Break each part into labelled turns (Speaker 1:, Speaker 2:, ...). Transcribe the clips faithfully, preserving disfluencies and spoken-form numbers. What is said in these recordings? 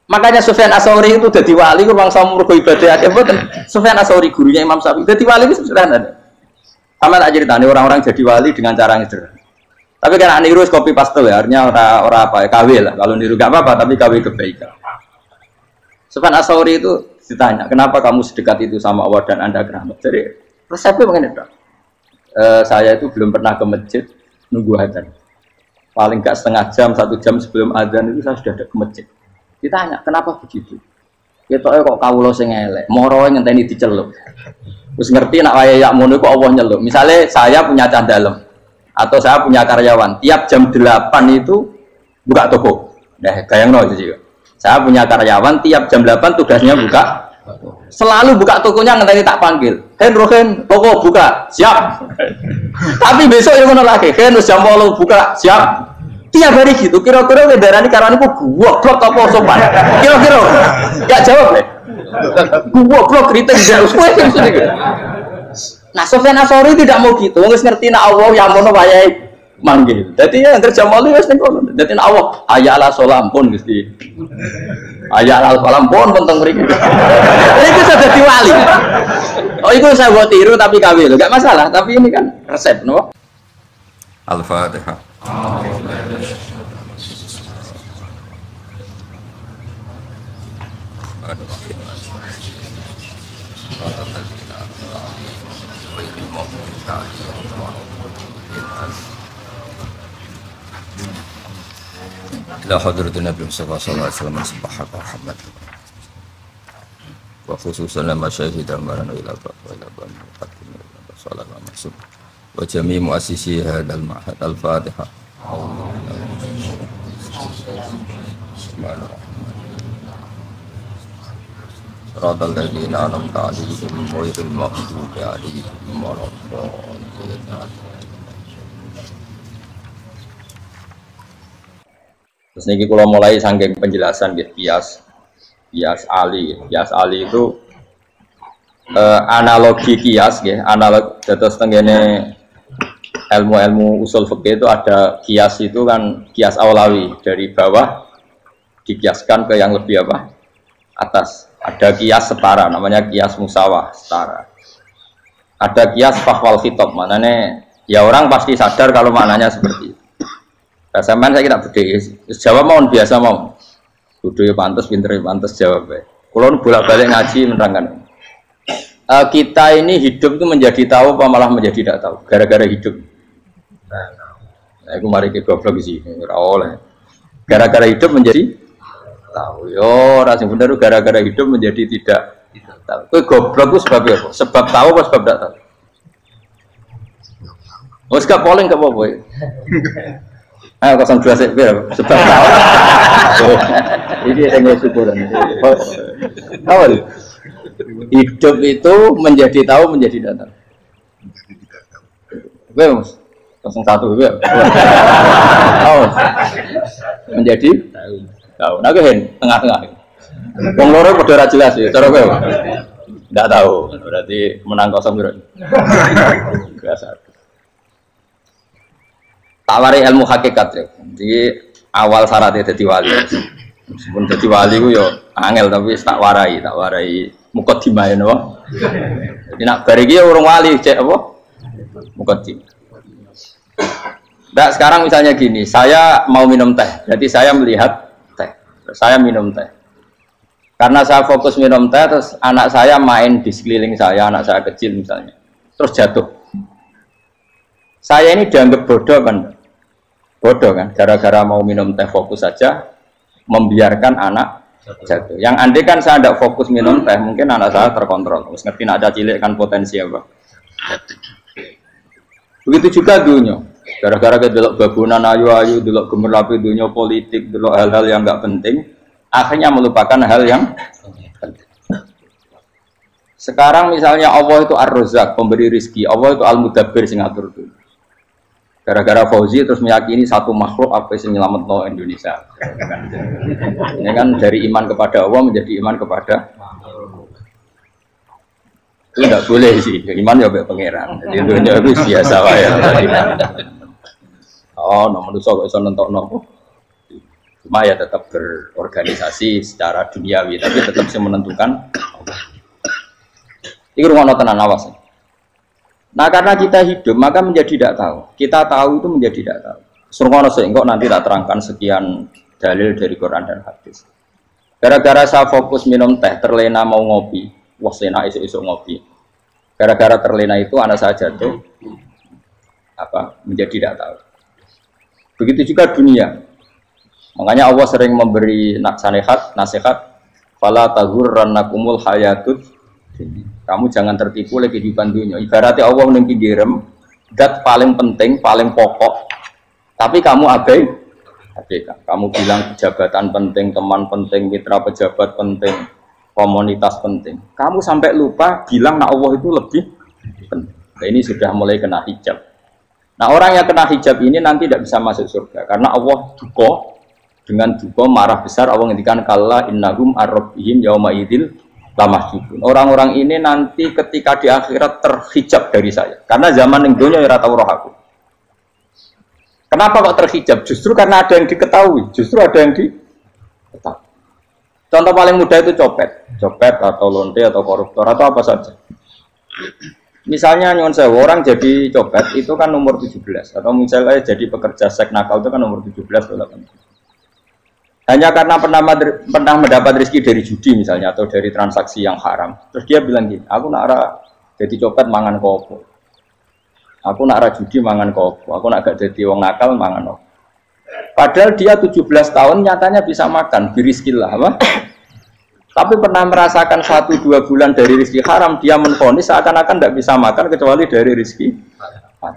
Speaker 1: Makanya Sufyan Ats-Tsauri itu dadi wali ku bangsa mergo ibadah akeh mboten. Sufyan Ats-Tsauri gurunya Imam Syafi'i. Dadi wali itu sederhana. Sama tak ceritane orang-orang jadi wali dengan cara yang sederhana. Tapi kan niru copy paste ya, artinya ora ora apa ya, K W lah. Kalau niru enggak apa-apa, tapi K W kebaikan. Sufyan Ats-Tsauri itu ditanya, "Kenapa kamu sedekat itu sama Allah dan Anda keramat?" Jadi resepnya begini, Dok. E, saya itu belum pernah ke masjid nunggu adzan. Paling enggak setengah jam, satu jam sebelum adzan itu saya sudah ada ke masjid. Ditanya, kenapa begitu? Ketoknya kok kawula sing elek, moro ngenteni diceluk. Terus ngerti nak waya yak mono kok Allah nyeluk. Misalnya saya punya cah dalem atau saya punya karyawan, tiap jam delapan itu buka toko. Nah, bayangno itu juga. Saya punya karyawan tiap jam delapan tugasnya buka. Selalu buka tokonya ngenteni tak panggil. Hen Rohen, toko buka, siap. Tapi besok yang ngono lagi, hen jam delapan buka, siap. Tiap hari gitu, kira-kira kendaraan karena aku goblok apa sopan? Kira-kira, gak jawab deh. Goblok kritik jauh, gitu. Nah, Sufyan Ats-Tsauri tidak mau gitu, nggak ngerti nak Allah yang mau wayai manggil. Jadi yang kerja malu wes nengko. Jadi nak Allah ayat ala solam pun mesti. Ayat ala solam pun penting mereka. Itu sudah jadi wali. Oh itu saya buat tiru tapi kawin, gak masalah. Tapi ini kan resep, no?
Speaker 2: Al-Fatihah. ila hadratin Nabi Mustafa sallallahu alaihi wasallam subhanahu Muhammad wa khususan masyayikh dan marana ila wa ila sallallahu alaihi wasallam wa jami' muassisi hadzal ma'had al-Fatihah. صراط الذين أنعمت عليهم غير المغضوب عليهم ولا الضالين.
Speaker 1: Terus niki kalau mulai saking penjelasan gitu, kias, kias Ali, kias Ali itu eh, analogi kias, ya, analog. Terus tenggene ilmu-ilmu usul fikih itu ada kias itu kan kias awlawi dari bawah dikiaskan ke yang lebih apa atas. Ada kias setara, namanya kias musawah setara. Ada kias fahwal khitab, maknanya ya orang pasti sadar kalau maknanya seperti itu. Sampean saya kira beda, jawab mau biasa mau. Kudu pantes, pinter pantes jawab. Kalau bolak-balik ngaji menerangkan. Uh, kita ini hidup itu menjadi tahu apa malah menjadi tidak tahu gara-gara hidup. Nah, aku mari ke goblok sih, ora oleh. Gara-gara hidup menjadi tahu. Yo, rasa bener gara-gara hidup menjadi tidak tahu. Kowe goblok itu sebab apa? Sebab tahu apa sebab tidak tahu? Wes gak polling gak apa-apa. Ayo kosong dua sek sebab tahu. Ini yang syukuran. Awal. Hidup itu menjadi tahu menjadi tidak tahu. Oke, Mas. Kosong satu ya. Oh. Menjadi tahu. Tahu. Nah, hen tengah-tengah. Wong loro padha ora jelas ya, cara kowe. Enggak tahu. Berarti menang kosong berarti. Biasa. Tawari ilmu hakikat ya. Jadi awal syaratnya jadi wali. Meskipun jadi wali ku yo angel tapi tak warai, tak warai mukadimah ya napa. Jadi nak bar iki urung wali cek apa? Mukadimah. Nah, sekarang misalnya gini, saya mau minum teh. Jadi saya melihat teh. Saya minum teh. Karena saya fokus minum teh, terus anak saya main di sekeliling saya, anak saya kecil misalnya. Terus jatuh. Saya ini dianggap bodoh kan? Bodoh kan? Gara-gara mau minum teh fokus saja, membiarkan anak jatuh. Yang andai kan saya tidak fokus minum teh, mungkin anak saya terkontrol. Terus ngerti nak ada cilik kan potensi apa? Begitu juga dunia. Gara-gara kita delok babunan ayu-ayu, delok gemerlapi dunia politik, delok hal-hal yang enggak penting, akhirnya melupakan hal yang penting. Sekarang misalnya Allah itu Ar-Razzaq, pemberi rizki, Allah itu Al-Mudabbir sing ngatur dunia. Gara-gara Fauzi terus meyakini satu makhluk apa yang nyelametno Indonesia. Ini kan dari iman kepada Allah menjadi iman kepada itu tidak boleh sih, iman ya baik pangeran. Jadi dunia itu biasa wae. Oh, nomor itu kok iso nentokno. Cuma ya tetap berorganisasi secara duniawi, tapi tetap sih menentukan Allah. Ini rumah tenan awas. Nah karena kita hidup maka menjadi tidak tahu. Kita tahu itu menjadi tidak tahu. Surgono sehingga nanti tak terangkan sekian dalil dari Quran dan hadis. Gara-gara saya fokus minum teh, terlena mau ngopi, wah sena isu-isu ngopi. Gara-gara terlena itu anak saya jatuh, apa menjadi tidak tahu. Begitu juga dunia. Makanya Allah sering memberi nasihat, nasihat, fala taghurrannakumul hayatud. Kamu jangan tertipu oleh kehidupan dunia. Ibaratnya Allah menengki direm, dat paling penting, paling pokok. Tapi kamu abai. Kamu bilang jabatan penting, teman penting, mitra pejabat penting, komunitas penting. Kamu sampai lupa bilang nah Allah itu lebih penting. Nah, ini sudah mulai kena hijab. Nah orang yang kena hijab ini nanti tidak bisa masuk surga karena Allah duka dengan duka marah besar. Allah ngendikan kalla innahum ar-rabbihim yauma idzil lamahjubun. Orang-orang ini nanti ketika di akhirat terhijab dari saya karena zaman yang dunia ora tau roh aku. Kenapa kok terhijab? Justru karena ada yang diketahui, justru ada yang diketahui. Contoh paling mudah itu copet, copet atau lonte atau koruptor atau apa saja. Misalnya nyuwun sewu orang jadi copet itu kan umur tujuh belas atau misalnya jadi pekerja seks nakal itu kan umur tujuh belas atau delapan belas. Hanya karena pernah, pernah mendapat rezeki dari judi misalnya atau dari transaksi yang haram. Terus dia bilang gini, aku nak ra jadi copet mangan kopo. Aku nak ra judi mangan kopo, aku nak gak jadi wong nakal mangan kopo. Padahal dia tujuh belas tahun nyatanya bisa makan, birizkillah apa? Tapi pernah merasakan satu dua bulan dari rezeki haram, dia menvonis seakan-akan tidak bisa makan kecuali dari rezeki haram.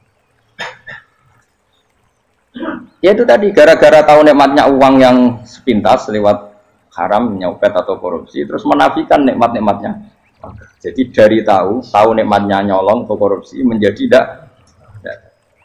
Speaker 1: Ya itu tadi, gara-gara tahu nikmatnya uang yang sepintas lewat haram, nyopet atau korupsi, terus menafikan nikmat-nikmatnya. Jadi dari tahu, tahu nikmatnya nyolong atau korupsi menjadi tidak. tidak.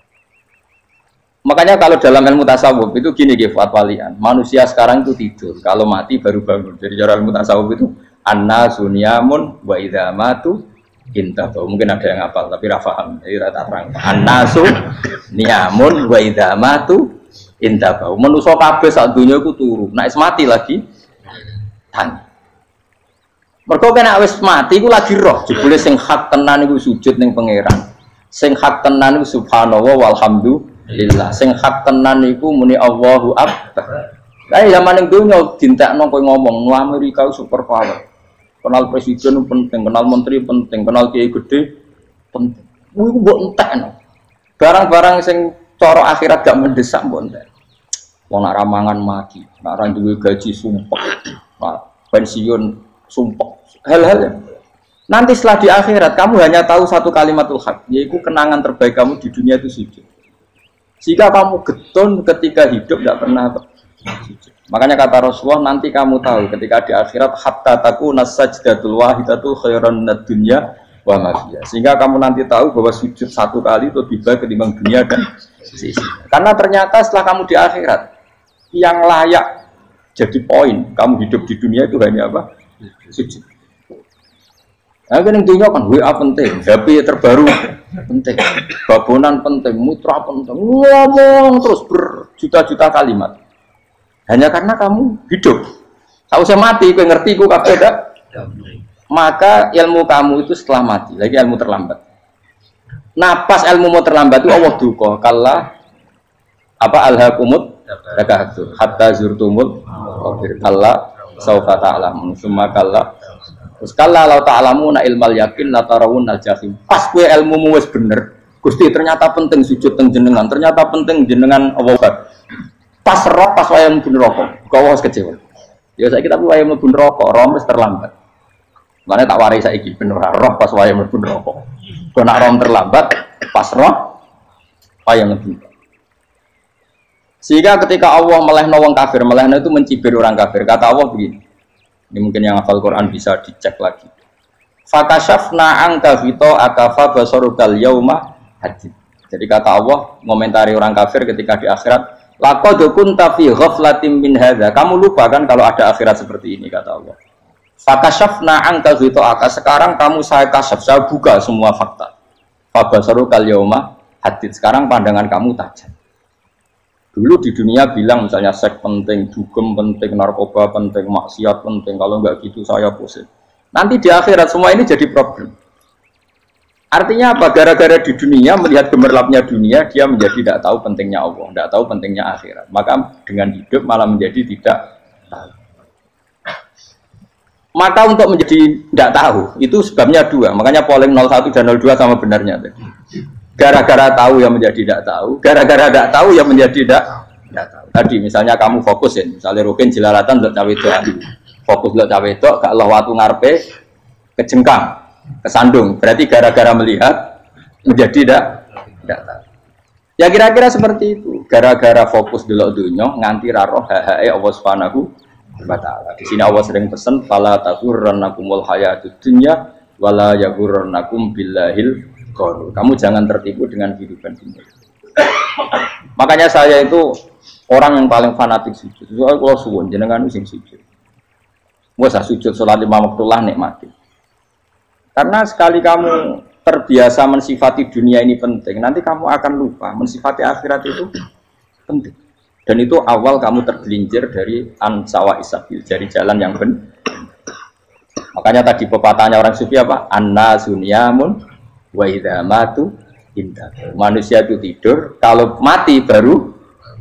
Speaker 1: Makanya kalau dalam ilmu tasawuf itu gini Gifat Walian, manusia sekarang itu tidur, kalau mati baru bangun. Jadi cara ilmu tasawuf itu anna sunyamun wa idza matu intah. Mungkin ada yang hafal tapi ra paham. Jadi rata terang. Anna sunyamun wa idza matu intah. Manusa kabeh sak donya iku turu, nek mati lagi tani. Mergo kena wis mati iku lagi roh, jebule sing hak tenan iku sujud ning pangeran. Sing hak tenan iku subhanallah walhamdulillah. Sing hak tenan iku muni Allahu akbar. Lah zaman ning donya dintekno kowe ngomong, "Nu Amerika super power." Kenal presiden penting, kenal menteri penting, kenal kiai gede penting. Iku mbok entekno. Barang-barang sing cara akhirat gak mendesak mbok entek. Wong nak ramangan mati, nak ra duwe gaji sumpah. Nah, pensiun sumpah, hal-hal yang nanti setelah di akhirat kamu hanya tahu satu kalimatul haq, yaitu kenangan terbaik kamu di dunia itu sujud. Jika kamu getun ketika hidup tidak pernah sujud. Makanya kata Rasulullah nanti kamu tahu ketika di akhirat hatta takuna sajdatul wahidatu khairan minad dunya wa ma fiha. Sehingga kamu nanti tahu bahwa sujud satu kali itu lebih baik ketimbang dunia dan sisinya. Karena ternyata setelah kamu di akhirat yang layak jadi poin kamu hidup di dunia itu hanya apa? Sujud. Nah, kan yang dunia kan W A penting, H P terbaru penting, babonan penting, mutra penting, ngomong terus berjuta-juta kalimat. Hanya karena kamu hidup. Tahu saya mati, kau ngerti, kau kabeh dak. Maka ilmu kamu itu setelah mati, lagi ilmu terlambat. Nah, pas ilmu mau terlambat itu Allah duka, kalla apa alhaqumut takatsur hatta zurtumul qabir. Allah saufa ta'lamun summa kalla terus kalla law ta'lamuna ilmal yakin la tarawunnal jahim. Pas kowe ilmumu wis bener Gusti ternyata penting sujud teng jenengan, ternyata penting jenengan Allah. Pas roh pas wayah mlebu neraka kok wis kecewa ya saiki tapi wayah mlebu neraka roh wis terlambat. Mane tak warai saiki ben ora roh pas wayah mlebu neraka kok nak roh terlambat pas roh wayah mlebu. Sehingga ketika Allah melehno wong kafir, melehno itu mencibir orang kafir. Kata Allah begini, ini mungkin yang hafal Quran bisa dicek lagi. Fakashafna angka fito akafa basarukal yauma hadid. Jadi kata Allah ngomentari orang kafir ketika di akhirat, laqad kunta fi ghaflatin min hadza. Kamu lupa kan kalau ada akhirat seperti ini kata Allah. Fakashafna angka fito aka. Sekarang kamu saya kasaf, saya buka semua fakta. Fa basarukal yauma hadid. Sekarang pandangan kamu tajam. Dulu di dunia bilang misalnya seks penting, dugem penting, narkoba penting, maksiat penting. Kalau enggak gitu saya pusing. Nanti di akhirat semua ini jadi problem. Artinya apa? Gara-gara di dunia melihat gemerlapnya dunia, dia menjadi tidak tahu pentingnya Allah, tidak tahu pentingnya akhirat. Maka dengan hidup malah menjadi tidak tahu. Maka untuk menjadi tidak tahu itu sebabnya dua. Makanya polling nol satu dan nol dua sama benarnya. Gara-gara tahu yang menjadi tidak tahu, gara-gara tidak tahu yang menjadi tidak tidak tahu. Tadi misalnya kamu fokusin, misalnya Rukin jelalatan untuk cawe itu, fokus untuk cawe itu, gak Allah waktu ngarepe kejengkang, kesandung. Berarti gara-gara melihat menjadi tidak tidak tahu. Ya kira-kira seperti itu. Gara-gara fokus delok dunya nganti ra roh hae Allah Subhanahu wa taala. Di sini Allah sering pesan fala taghurrannakumul hayatud dunya wala yaghurrannakum billahil ghurur. Kamu jangan tertipu dengan kehidupan dunia. Makanya saya itu orang yang paling fanatik sujud. Soalnya kalau suwun jenengan sing sujud. Wes sujud salat lima waktu lah nikmati. Karena sekali kamu terbiasa mensifati dunia ini penting, nanti kamu akan lupa mensifati akhirat itu penting. Dan itu awal kamu tergelincir dari ansawa isabil, dari jalan yang benar. Makanya tadi pepatahnya orang sufi apa? Anna sunyamun wa idza matu indah. Manusia itu tidur, kalau mati baru.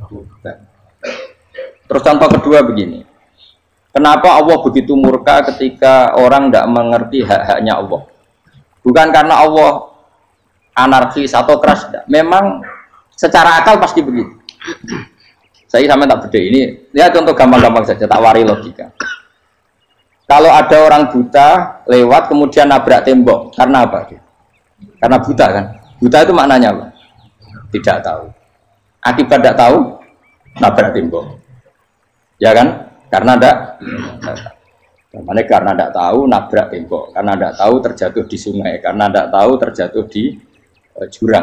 Speaker 1: Terus contoh kedua begini. Kenapa Allah begitu murka ketika orang tidak mengerti hak-haknya Allah? Bukan karena Allah anarkis atau keras, tidak. Memang secara akal pasti begitu. Saya sama tak beda ini. Lihat contoh gampang-gampang saja, tak wari logika. Kalau ada orang buta lewat kemudian nabrak tembok, karena apa? Karena buta kan? Buta itu maknanya apa? Tidak tahu. Akibat tidak tahu, nabrak tembok. Ya kan? Karena tidak. Karena karena tidak tahu nabrak tembok, karena tidak tahu terjatuh di sungai, karena tidak tahu terjatuh di uh, jurang.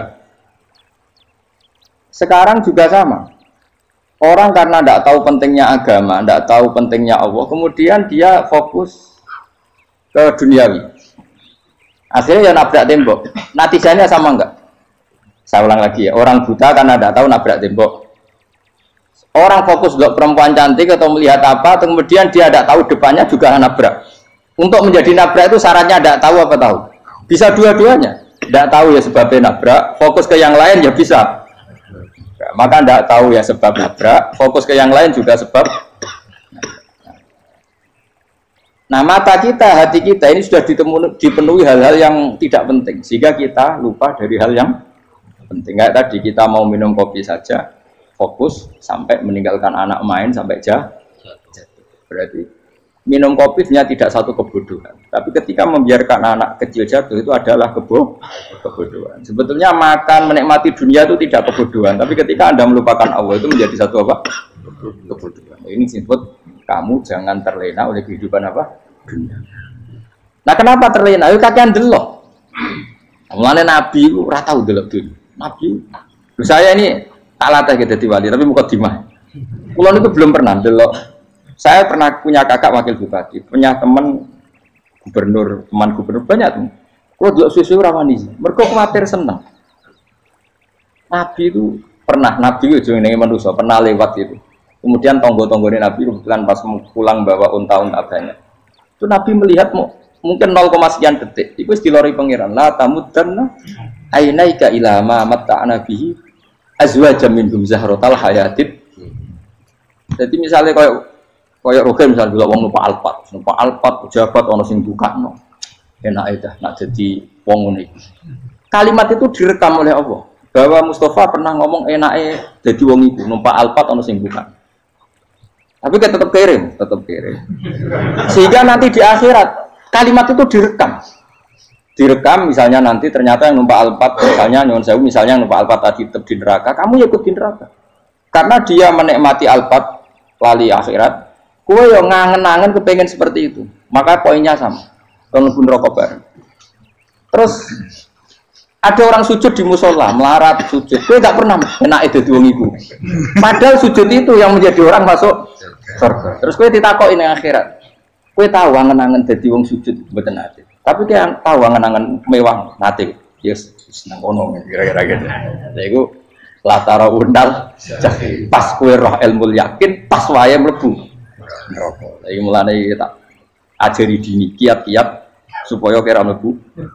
Speaker 1: Sekarang juga sama. Orang karena tidak tahu pentingnya agama, tidak tahu pentingnya Allah, kemudian dia fokus ke duniawi. Akhirnya ya nabrak tembok. Natijanya sama enggak? Saya ulang lagi ya. Orang buta karena tidak tahu nabrak tembok. Orang fokus untuk perempuan cantik atau melihat apa, kemudian dia tidak tahu depannya juga nabrak. Untuk menjadi nabrak itu syaratnya tidak tahu apa tahu. Bisa dua-duanya. Tidak tahu ya sebabnya nabrak, fokus ke yang lain ya bisa. Nah, maka tidak tahu ya sebab nabrak, fokus ke yang lain juga sebab. Nah mata kita, hati kita ini sudah dipenuhi hal-hal yang tidak penting, sehingga kita lupa dari hal yang penting. Kayak tadi kita mau minum kopi saja, fokus sampai meninggalkan anak main sampai jah. Berarti minum kopi sebenarnya tidak satu kebodohan, tapi ketika membiarkan anak kecil jatuh itu adalah kebo kebodohan. Sebetulnya makan menikmati dunia itu tidak kebodohan, tapi ketika Anda melupakan Allah itu menjadi satu apa? Kebodohan. Ini disebut kamu jangan terlena oleh kehidupan apa? Dunia. Nah kenapa terlena? Itu kakean delok. Mulane Nabi itu ora tau delok dunia. Nabi, saya ini tak latih gitu di wali, tapi muka dimah. Pulau itu belum pernah delok. Saya pernah punya kakak wakil bupati, punya teman gubernur, teman gubernur banyak tuh. Kalau delok susu ramani, mereka khawatir senang. Nabi itu pernah, Nabi itu jenenge manusia pernah lewat itu. Kemudian tonggo-tonggone Nabi kebetulan pas pulang bawa unta-unta banyak. Itu Nabi melihat mungkin nol, sekian detik. Itu dilori pangeran. La tamuddanna ainaika ila ma matta'na bihi azwajan minhum zahratal hayatid. Jadi misalnya kayak kayak Rogen misalnya bila wong numpak Alphard, numpak Alphard pejabat ono sing bukakno. Enak aja nak jadi wong ngene iki. Kalimat itu direkam oleh Allah. Bahwa Mustafa pernah ngomong enake dadi wong iku numpak Alphard ono sing buka. Tapi kan tetap kirim, tetap kirim. Sehingga nanti di akhirat kalimat itu direkam. Direkam misalnya nanti ternyata yang numpak Alphard misalnya nyuwun sewu misalnya yang numpak Alphard tadi tetap di neraka, kamu ya ikut di neraka. Karena dia menikmati Alphard lali akhirat. Kowe yo ngangen-angen kepengen seperti itu. Maka poinnya sama. Kon pun rokok bareng. Terus ada orang sujud di musola, melarat sujud. Kowe enggak pernah enake dadi wong iku. Padahal sujud itu yang menjadi orang masuk surga. Terus kowe ditakoki ning akhirat. Kowe tahu angen-angen dadi wong sujud mboten ate. Tapi kowe tahu angen-angen mewah nate. Yes, seneng kono kira-kira gitu. Lha iku latara undal jahim. Pas kowe roh ilmu yakin, pas wae mlebu neraka. Iki mulane tak ajari dini kiat-kiat supaya kira mlebu.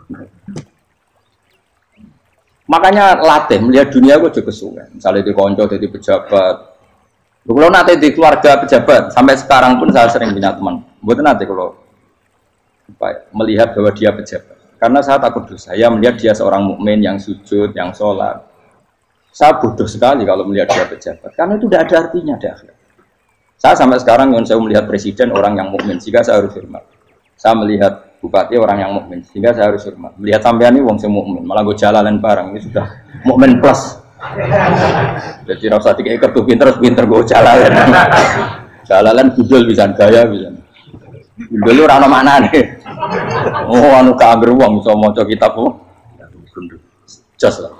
Speaker 1: Makanya latih melihat dunia gue juga kesuwen. Misalnya di konco, jadi pejabat. Kalau nanti di keluarga pejabat, sampai sekarang pun saya sering punya teman. Buat nanti kalau melihat bahwa dia pejabat, karena saya takut dosa. Saya melihat dia seorang mukmin yang sujud, yang sholat. Saya bodoh sekali kalau melihat dia pejabat, karena itu tidak ada artinya di akhirat. Saya sampai sekarang yang saya melihat presiden orang yang mukmin, sehingga saya harus hormat. Saya melihat bupati orang yang mukmin, sehingga saya harus hormat. Melihat sampean ini wong sing mukmin, malah gue jalalan barang ini sudah mukmin plus. Jadi rasa tiga ekor tuh pinter pinter gue jalalan. Jalalan budul bisa gaya bisa. Budul lu rano mana nih? Oh anu keambil uang bisa mau coba kitab oh. Just lah.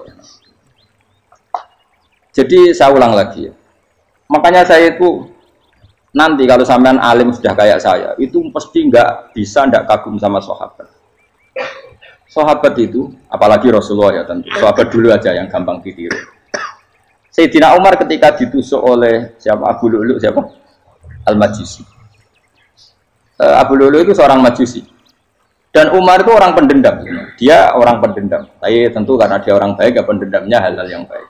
Speaker 1: Jadi saya ulang lagi ya. Makanya saya itu nanti kalau sampean alim sudah kayak saya, itu pasti nggak bisa nggak kagum sama sahabat. Sahabat itu, apalagi Rasulullah ya tentu. Sahabat dulu aja yang gampang ditiru. Sayyidina Umar ketika ditusuk oleh siapa Abu Lu'lu siapa Al-Majusi. Uh, Abu Lu'lu itu seorang Majusi. Dan Umar itu orang pendendam. Dia orang pendendam. Tapi tentu karena dia orang baik, ya pendendamnya hal-hal yang baik.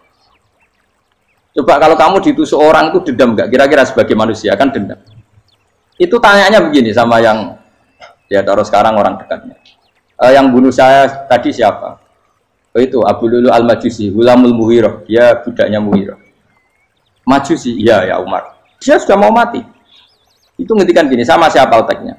Speaker 1: Coba kalau kamu ditusuk orang itu dendam nggak? Kira-kira sebagai manusia kan dendam. Itu tanyanya begini sama yang ya taruh sekarang orang dekatnya. Uh, yang bunuh saya tadi siapa? Oh itu Abu Lu'lu Al-Majusi, Hulamul Muhirah, dia budaknya Muhirah. Majusi, iya ya Umar. Dia sudah mau mati. Itu ngendikan gini, sama siapa alteknya?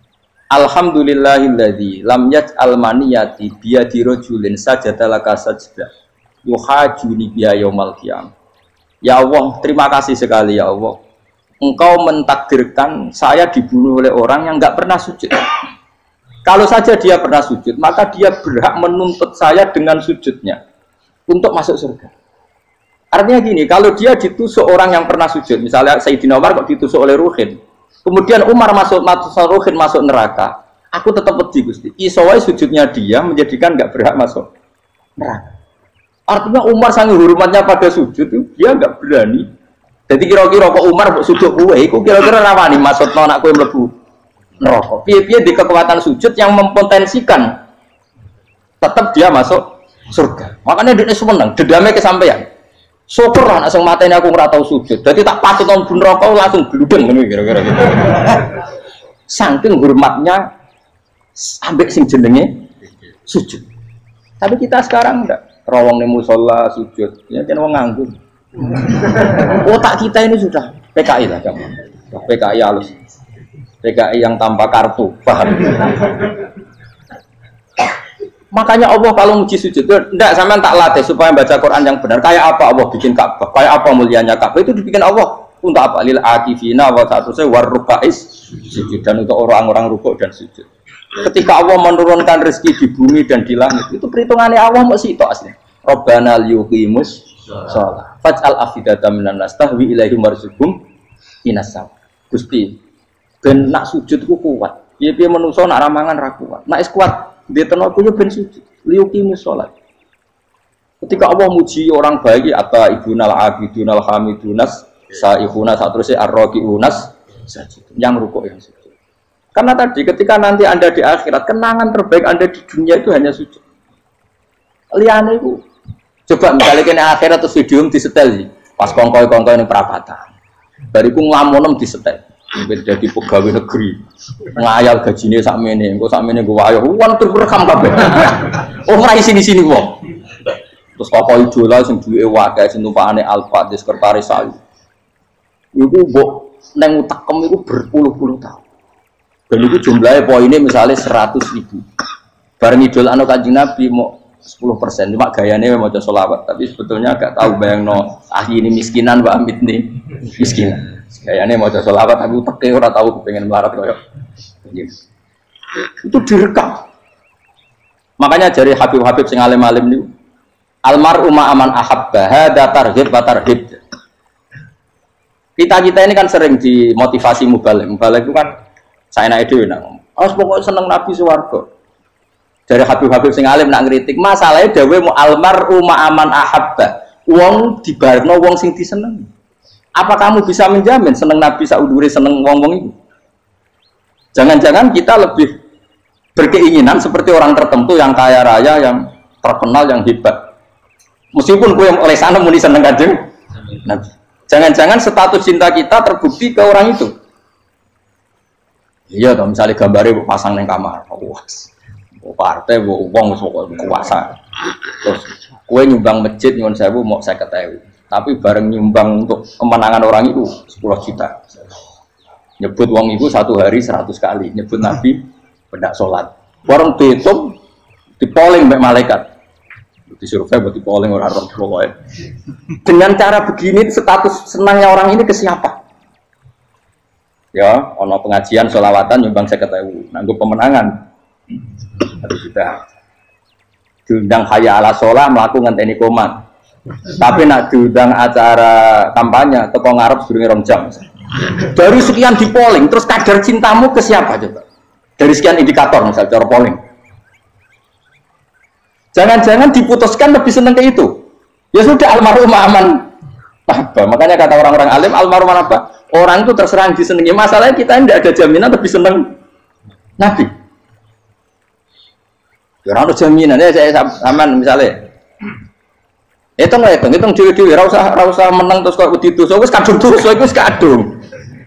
Speaker 1: Alhamdulillahilladzi lam yaj'al maniyati biyadi rajulin sajadalaka sajdah yuhajuni biya yaumal qiyamah. Ya Allah, terima kasih sekali ya Allah. Engkau mentakdirkan saya dibunuh oleh orang yang enggak pernah sujud. Kalau saja dia pernah sujud, maka dia berhak menuntut saya dengan sujudnya untuk masuk surga. Artinya gini, kalau dia ditusuk orang yang pernah sujud, misalnya Sayyidina Umar kok ditusuk oleh Ruhin, kemudian Umar masuk masuk Ruhin masuk neraka, aku tetap pedih Gusti. Isowai sujudnya dia menjadikan nggak berhak masuk neraka. Artinya Umar sangat hormatnya pada sujud, dia nggak berani. Jadi kira-kira kok Umar sujud kue, kok kira-kira rawani masuk anak kue mlebu neraka. Piye-piye di kekuatan sujud yang mempotensikan tetap dia masuk surga. Makanya dia seneng, dedame kesampaian. Syukur lah langsung mateni aku ora tau sujud. Jadi tak patut nang neraka langsung bludeng ngene kira-kira gitu. Saking hormatnya ambek sing jenenge sujud. Tapi kita sekarang enggak. Rawong ning musala sujud, ya kan wong nganggur. Otak kita ini sudah P K I lah kamu. P K I halus. P K I yang tanpa kartu, paham? Makanya Allah kalau muji sujud, enggak sampean tak latih supaya baca Quran yang benar. Kayak apa Allah bikin Ka'bah? Kayak apa mulianya Ka'bah? Itu dibikin Allah untuk apa? Lil akifina wa ta'tusai warrukais sujud, dan untuk orang-orang rukuk dan sujud. Ketika Allah menurunkan rezeki di bumi dan di langit, itu perhitungannya Allah masih itu asli. Rabbana liyuqimus shalah faj'al afidatan minan nas tahwi ilaihim warzuqhum inasam. Gusti ben nak sujud ku kuat. Piye-piye menungso nak ramangan ra kuat. Nak is kuat dia tenaga yo ben sujud. Liyuqimus shalah. Ketika Allah muji orang baik, apa ibunal abidunal hamidunas saihuna satruse arraqiunas sajid. Yang rukuk yang sujud. Karena tadi ketika nanti Anda di akhirat, kenangan terbaik Anda di dunia itu hanya sujud. Liane itu coba misalnya kena akhirat terus video disetel sih. Pas kongkoi-kongkoi ini perapatan. Bariku nglamonem disetel. Jadi pegawai negeri. Ngayal gajinya sakmene, engko sakmene gue ayo uang terus rekam kabeh. Oh ora sini-sini wong. Terus tokoh idola sing duwe wae sing tumpakane Alfa di sekretaris saya. Iku mbok nang utekem iku berpuluh-puluh tahun. Dan itu jumlahnya poinnya misalnya seratus ribu. Bareng idol anu Kanjeng Nabi mau sepuluh persen. Cuma gayanya mau sholawat. Tapi sebetulnya agak tahu bayang no ah ini miskinan Mbak Amit nih miskinan. Gayanya mau sholawat tapi teke orang tahu pengen melarat koyok. Itu direkam. Makanya dari Habib-Habib sing alim-alim niku almaru ma aman ahabba hada tarhib wa tarhib. Kita-kita ini kan sering dimotivasi mubalik. Mubalik itu kan saya naik dulu nang. Harus pokoknya seneng Nabi swarga. Dari Habib-Habib sing alim nak ngritik, masalahnya dewe mu almaru ma aman ahabba. Wong dibarno wong sing disenengi. Apa kamu bisa menjamin seneng Nabi saudure seneng wong-wong itu? Jangan-jangan kita lebih berkeinginan seperti orang tertentu yang kaya raya, yang terkenal, yang hebat. Meskipun kue oleh sana muni seneng Kanjeng Nabi. Jangan-jangan status cinta kita terbukti ke orang itu. Iya, toh misalnya gambarnya pasang neng kamar, wah, partai, wong, kuasa. Terus kue nyumbang masjid nyuwun sewu mau saya ketahui. Tapi bareng nyumbang untuk kemenangan orang itu sepuluh juta. Nyebut wong itu satu hari seratus kali. Nyebut Nabi pendak sholat. Warung dihitung, dipoling mbak malaikat. Disurvey buat dipoling orang-orang pokoknya. Dengan cara begini status senangnya orang ini ke siapa? Ya, ono pengajian sholawatan nyumbang saya ketahui. Nanggup pemenangan. Harus sudah. Diundang hayya ala sholah melakukan ngenteni komat. Tapi nak diundang acara kampanye teko ngarep sedurunge rong jam. Dari sekian di polling, terus kadar cintamu ke siapa coba? Dari sekian indikator misal cara polling. Jangan-jangan diputuskan lebih seneng ke itu. Ya sudah almarhum aman. Apa? Makanya kata orang-orang alim almarhum apa? Orang itu terserah disenangi. Masalahnya kita tidak ada jaminan lebih seneng Nabi. Ya ora ono jaminan ya saya aman misalnya. Itu nggak itu, itu dewi-dewi, rasa rasa menang terus kok begitu, so wis kadung terus, so wis kadung.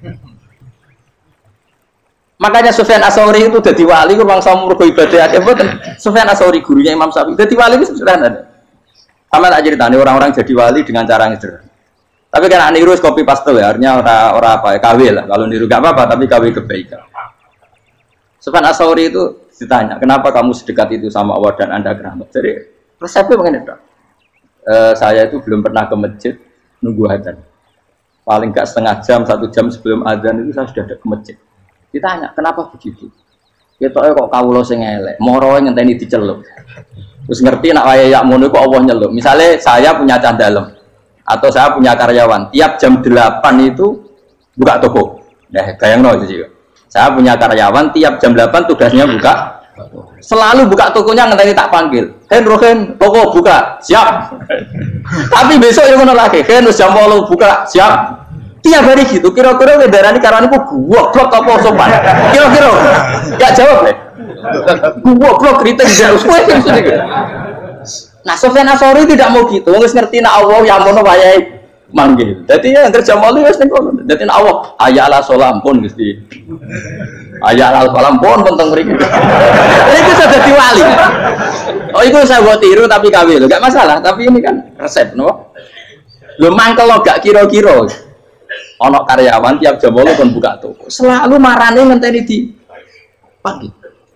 Speaker 1: Makanya Sufyan Ats-Tsauri itu jadi wali, kurang sama mergo ibadah akeh mboten. Sufyan Ats-Tsauri gurunya Imam Syafi'i, jadi wali itu sederhana. Sama tak ceritane orang-orang jadi wali dengan cara yang sederhana. Tapi kan niru kopi pastel ya, artinya orang-orang apa ya, kawin lah. Kalau niru gak apa-apa, tapi kawin kebaikan. Sufyan Ats-Tsauri itu ditanya, kenapa kamu sedekat itu sama Allah dan Anda keramat? Jadi resepnya begini dok. Uh, saya itu belum pernah ke masjid nunggu adzan. Paling gak setengah jam, satu jam sebelum adzan itu saya sudah ada ke masjid. Ditanya, kenapa begitu? Ya kok kawula sing elek, moro ngenteni diceluk. Terus ngerti nak wayahe yak ngono kok Allah nyeluk. Misalnya saya punya cah dalem atau saya punya karyawan, tiap jam delapan itu buka toko. Nah, bayangno itu juga. Saya punya karyawan tiap jam delapan tugasnya buka. Selalu buka tokonya ngenteni tak panggil. Hen Rohen, toko buka, siap. Tapi besok yang mana lagi? Hen jam delapan buka, siap. Tiap hari gitu. Kira-kira kendaraan karyawan itu gua blok apa sopan? Kira-kira enggak jawab deh. Gua blok kritik tidak usah gitu. Nah, Sufyan Ats-Tsauri tidak mau gitu. Wong wis ngerti nek Allah yang mono wayahe manggil. Dadi yang kerja mali wis ning kono. Dadi nek Allah ayya ala salam pun Gusti. Ayat al-qalam pun tentang mriki. Itu sudah jadi wali. Oh itu saya buat tiru tapi kawin, enggak masalah. Tapi ini kan resep, no? Lo mangkel lo gak kira-kira. Ono karyawan tiap jam bolu pun buka toko. Selalu marane ngenteni di pagi.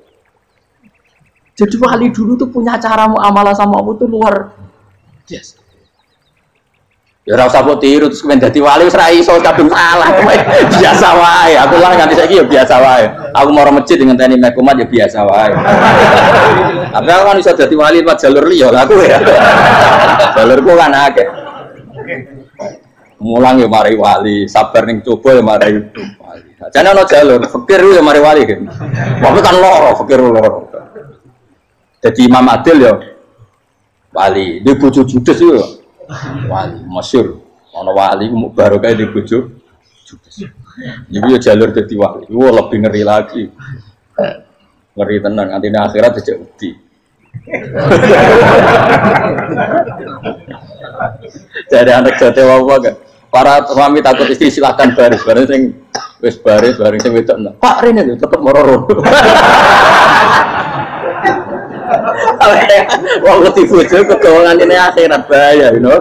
Speaker 1: Jadi wali dulu tuh punya cara muamalah sama Allah tuh luar biasa. Ya ora usah mbok tiru terus kemen dadi wali wis ra iso kadung salah. Biasa wae. Aku lah nganti saiki ya biasa wae. Aku mau masjid dengan tani mekumat ya biasa wae. Tapi aku kan iso dadi wali lewat jalur liya aku ya. Jalurku kan akeh. Mulang ya mari wali, sabar ning coba ya mari wali. Jane ana jalur fikir ya mari wali kan. Wae kan loro, fikir loro. Dadi Imam Adil ya wali, di bojo judes yo. Wali masyhur ana wali baru kayak di bojo judes. Iki yo jalur dadi wali. Wo lebih ngeri lagi. Ngeri tenan nganti akhirat aja wedi. Jadi anak jate wae kan. Para suami takut istri silakan baris, baris sing wis baris, baris sing wedok. Pak rene lho tetep moro-moro. Wong ngerti bojo kegawangan ini akhirat bahaya, you know.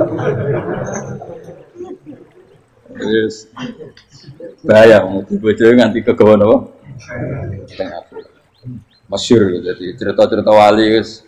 Speaker 1: Yes. Bahaya ngerti bojo nganti kegawan apa? Masyhur jadi cerita-cerita wali guys.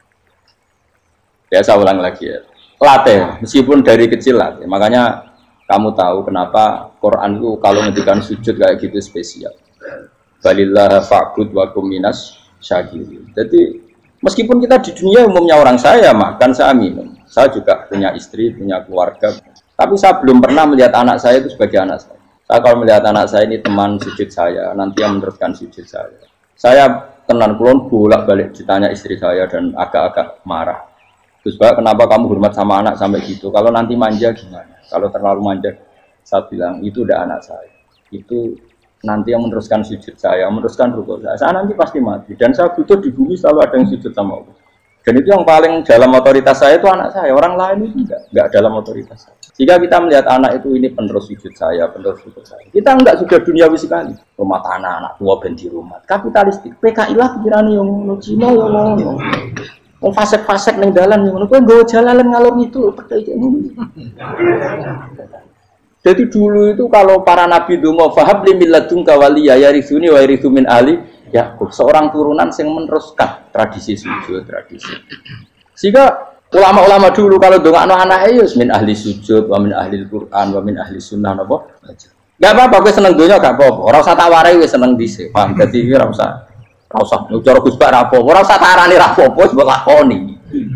Speaker 1: Biasa ulang lagi ya. Latih, meskipun dari kecil latih. Makanya kamu tahu kenapa Quran itu kalau ngendikan sujud kayak gitu spesial. Balillah fa'bud wa kum minas syakirin. Jadi meskipun kita di dunia umumnya orang saya makan, saya minum. Saya juga punya istri, punya keluarga. Tapi saya belum pernah melihat anak saya itu sebagai anak saya. Saya kalau melihat anak saya ini teman sujud saya, nanti yang meneruskan sujud saya. Saya tenan kulon bolak-balik ditanya istri saya dan agak-agak marah. Gus Pak, kenapa kamu hormat sama anak sampai gitu? Kalau nanti manja gimana? Kalau terlalu manja, saya bilang itu udah anak saya. Itu nanti yang meneruskan sujud saya, meneruskan rukuk saya. Saya nanti pasti mati. Dan saya butuh di bumi selalu ada yang sujud sama Allah. Dan itu yang paling dalam otoritas saya itu anak saya. Orang lain itu enggak, enggak dalam otoritas saya. Jika kita melihat anak itu ini penerus sujud saya, penerus rukuk saya. Kita enggak sudah duniawi sekali. Rumah tanah, anak tua ben di rumah. Kapitalistik. P K I lah pikirannya yang ngono Cina yang ngono. Wong fasek-fasek ning dalan ngono kowe nggo jalalan ngalor itu percaya ngono. Jadi dulu itu kalau para nabi donga fahab li milladunka waliya yarisuni wa yarithu min ali Yakub, seorang turunan yang meneruskan tradisi sujud, tradisi. Sehingga ulama-ulama dulu kalau dongakno anake ya min ahli sujud wa min ahli Al-Qur'an wa min ahli sunnah napa. Enggak apa-apa kowe seneng donya gak apa-apa. Ora usah tak warai wis seneng dhisik. Paham dadi ora usah ora usah cara Gus Bak ra apa, ora usah tarani ra apa, wis mbok lakoni.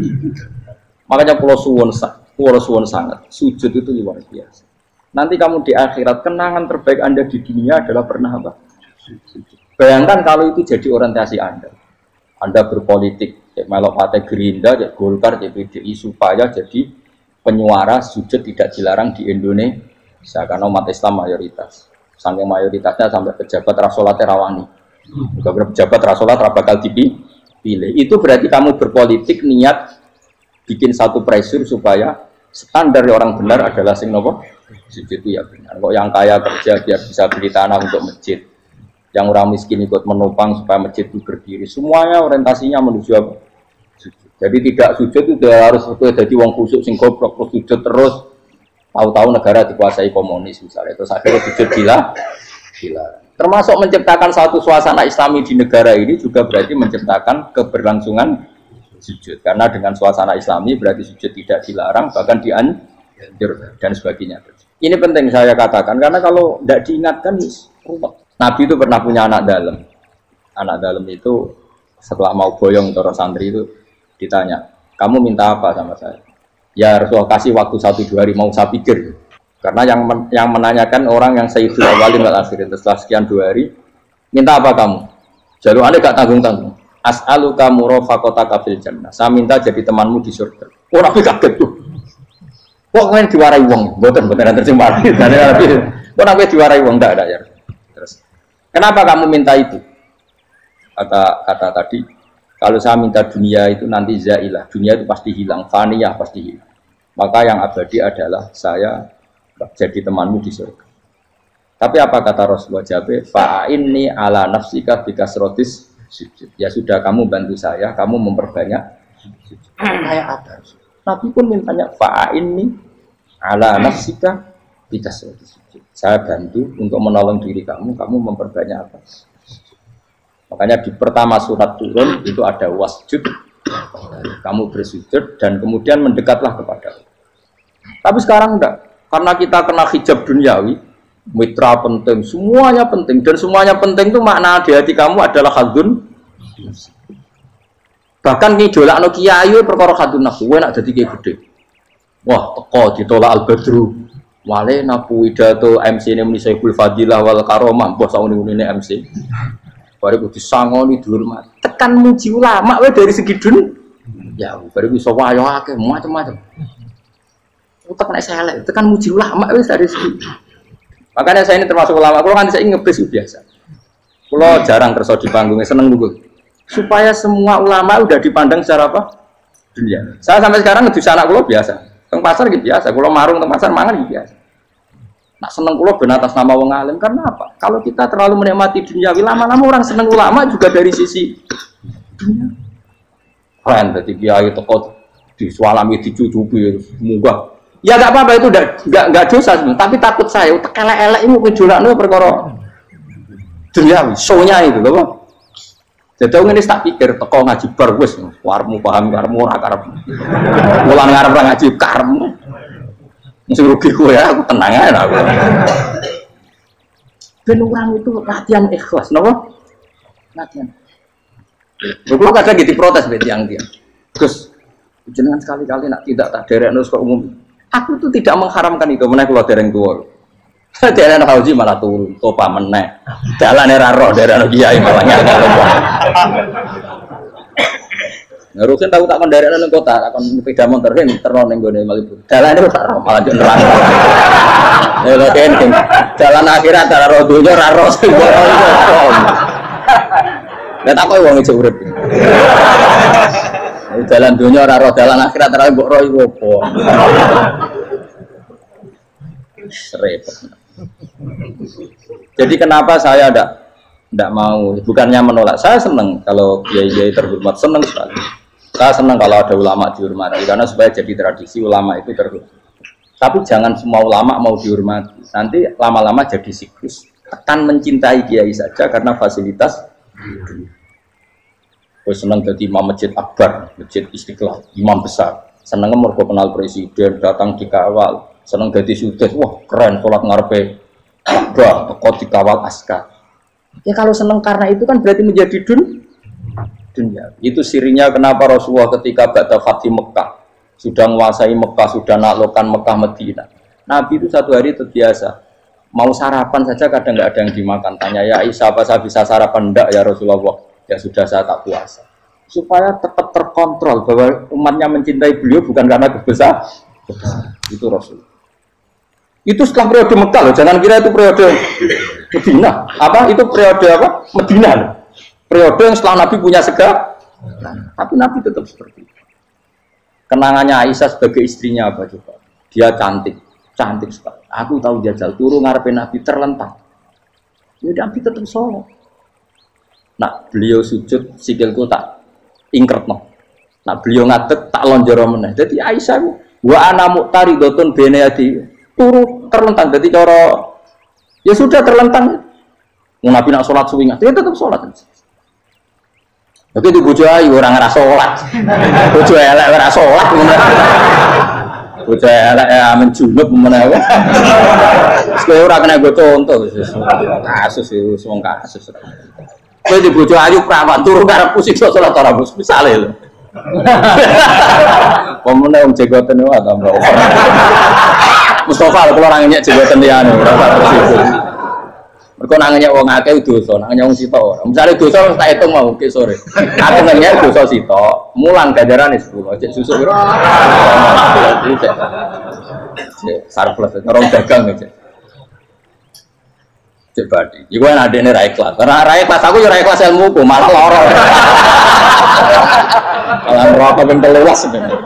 Speaker 1: Makanya kula suwun sak, kula suwun sangat, sujud itu luar biasa. Nanti kamu di akhirat kenangan terbaik Anda di dunia adalah pernah apa? Sujud. Bayangkan kalau itu jadi orientasi Anda. Anda berpolitik, kayak melok partai Gerindra, kayak Golkar, kayak P D I supaya jadi penyuara sujud tidak dilarang di Indonesia karena umat Islam mayoritas. Sampai mayoritasnya sampai pejabat rasolat rawani. Juga pejabat rasolat bakal dipilih. Itu berarti kamu berpolitik niat bikin satu pressure supaya standar orang benar adalah sing nopo sujud itu ya benar. Kok yang kaya kerja biar bisa beli tanah untuk masjid, yang orang miskin ikut menopang supaya masjid itu berdiri. Semuanya orientasinya menuju apa? Sujud. Jadi tidak sujud itu harus sesuai jadi wong kusuk sing goblok terus sujud terus. Tahu-tahu negara dikuasai komunis misalnya. Terus akhirnya sujud gila, gila. Termasuk menciptakan satu suasana Islami di negara ini juga berarti menciptakan keberlangsungan sujud. Karena dengan suasana Islami berarti sujud tidak dilarang, bahkan dianjur dan sebagainya. Ini penting saya katakan karena kalau tidak diingatkan ruwet. Nabi itu pernah punya anak dalam. Anak dalam itu setelah mau boyong toro santri itu ditanya, kamu minta apa sama saya? Ya Rasulullah kasih waktu satu dua hari mau saya pikir. Karena yang men yang menanyakan orang yang sayyidul awwalin wal akhirin setelah sekian dua hari, minta apa kamu? Jalur Anda gak tanggung-tanggung. As'aluka murafaqataka fil jannah. Saya minta jadi temanmu di surga. Oh, Nabi kaget tuh. Kok kalian diwarai wong? Mboten-mboten terjemah. Dan Nabi, kok Nabi diwarai wong ndak ada ya. Terus, kenapa kamu minta itu? Kata kata tadi, kalau saya minta dunia itu nanti zailah. Dunia itu pasti hilang, faniyah pasti hilang. Maka yang abadi adalah saya jadi temanmu di surga. Tapi apa kata Rasulullah Jabe? Fa'inni ala nafsika bikasrotis sujud. Ya sudah kamu bantu saya, kamu memperbanyak sujud. Kayak apa? Nabi pun mintanya fa'inni ala nafsika bikasrotis sujud. Saya bantu untuk menolong diri kamu, kamu memperbanyak apa? Makanya di pertama surat turun itu ada wasjud. Kamu bersujud dan kemudian mendekatlah kepada Allah. Tapi sekarang enggak. Karena kita kena hijab duniawi, mitra penting, semuanya penting dan semuanya penting itu makna di hati kamu adalah khadun. Bahkan ngidolakno kiai perkara khadun nafsu, kowe nak dadi kiai gede. Wah, teko ditolak Al-Badru. Wale napu pidato M C-ne muni Saiful Fadilah wal Karomah, mbah sauni-unine M C. Bare kudu disangoni dihormat. Tekan muji ulama wae dari segi dun. Ya, bare iso wayo akeh macam-macam. Utak nek saya elek, tekan muji ulama wis dari segi. Makanya saya ini termasuk ulama, kalau kan saya ngebis biasa. Kalau jarang kerso di panggungnya, seneng dulu. Supaya semua ulama udah dipandang secara apa? Dunia. Saya sampai sekarang ngedus anak kulo biasa. Teng pasar gitu biasa, kulo marung teng pasar mangan gitu biasa. Nak seneng kulo ben atas nama wong alim karena apa? Kalau kita terlalu menikmati dunia, lama-lama orang seneng ulama juga dari sisi dunia. Keren, jadi kiai teko disualami dicucupi, munggah. Ya nggak apa-apa itu nggak nggak dosa sebenarnya. Tapi takut saya, utek elek-elek ini mungkin jualan perkara duniawi, show-nya itu loh. Jadi aku ini tak pikir teko ngaji bar wis, warmu paham karmu ora karep. Mulang ngarep ora ngaji karmu. Mesti rugi kowe ya, aku tenang ae aku. Ben orang itu latihan ikhlas, napa? Latihan. Lho kadang gitu protes mbek tiyang dia. Gus, jenengan sekali-kali nak tidak tak derekno kok umum. Aku tuh tidak mengharamkan itu, menaik keluar dereng tua. Dereng haji malah turun, topa menaik. Jalan era roh dereng kiai malah nyala. Ngurusin tahu tak kendaraan nang kota, tak kon sepeda motor kan terno ning gone Malibu. Dalane ora ro malah yo nerang. Ya lho kan. Jalan akhirat ora ro donya ora ro sing ora iso. Lah tak koyo wong iso urip. Jalan donya ora ro, jalan akhirat ora mbok ro iku opo. Repot. Jadi kenapa saya ndak ndak mau, bukannya menolak, saya senang kalau kiai-kiai terhormat, senang sekali. Saya senang kalau ada ulama dihormati karena supaya jadi tradisi ulama itu terhormat. Tapi jangan semua ulama mau dihormati. Nanti lama-lama jadi siklus. Tekan mencintai kiai saja karena fasilitas. Gue senang jadi imam masjid akbar, masjid Istiqlal, imam besar. Senang mergo kenal presiden, datang dikawal. Senang jadi sudes, wah keren sholat ngarepe akbar, kok dikawal askar. Ya kalau senang karena itu kan berarti menjadi dun. Dunia. Itu sirinya kenapa Rasulullah ketika ba'da Fatih Mekah sudah menguasai Mekah, sudah naklukkan Mekah Medina. Nabi itu satu hari terbiasa mau sarapan saja kadang nggak ada yang dimakan. Tanya ya Aisyah, apa saya bisa sarapan? Enggak ya Rasulullah. Ya sudah saya tak puasa. Supaya tetap terkontrol bahwa umatnya mencintai beliau bukan karena kebesaran. Itu Rasul. Itu setelah periode Mekah loh. Jangan kira itu periode Medina. Apa? Itu periode apa? Medina loh. Periode yang setelah Nabi punya segala, tapi Nabi tetap seperti itu. Kenangannya Aisyah sebagai istrinya apa coba? Dia cantik, cantik sekali. Aku tahu jajal turun ngarepe Nabi terlentang. Ya Nabi tetap sholat. Nah beliau sujud sikilku tak ingkret no. Nah beliau ngadeg tak lonjoro meneh. Jadi Aisyah wa ana muqtaridotun bene adi turu terlentang. Jadi cara ya sudah terlentang. Nabi nak sholat suwi dia tetap sholat. Tapi di bojo ayu orang ngerasa sholat, bojo elek ngerasa sholat, bojo elek ya menjunub menawa. Sekarang orang kena gue contoh, kasus itu semua kasus. Kau di bojo ayu perawan turun karena pusing sholat orang bos misalnya lo. Pemenang yang jagoan itu ada berapa? Mustafa kalau orangnya jagoan dia nih, berapa? Mereka nangenya wong akeh dosa, nangenya wong sitok. Misale dosa tak hitung mau ke sore. Aku nangenya dosa sitok, mulang ganjarane sepuluh. Cek susuk piro? Cek surplus, orang dagang aja. Cek badi. Iku ana adene ra ikhlas. Ora ra ikhlas aku yo ra ikhlas ilmuku, malah lara. Malah merapa ben teluas sebenarnya.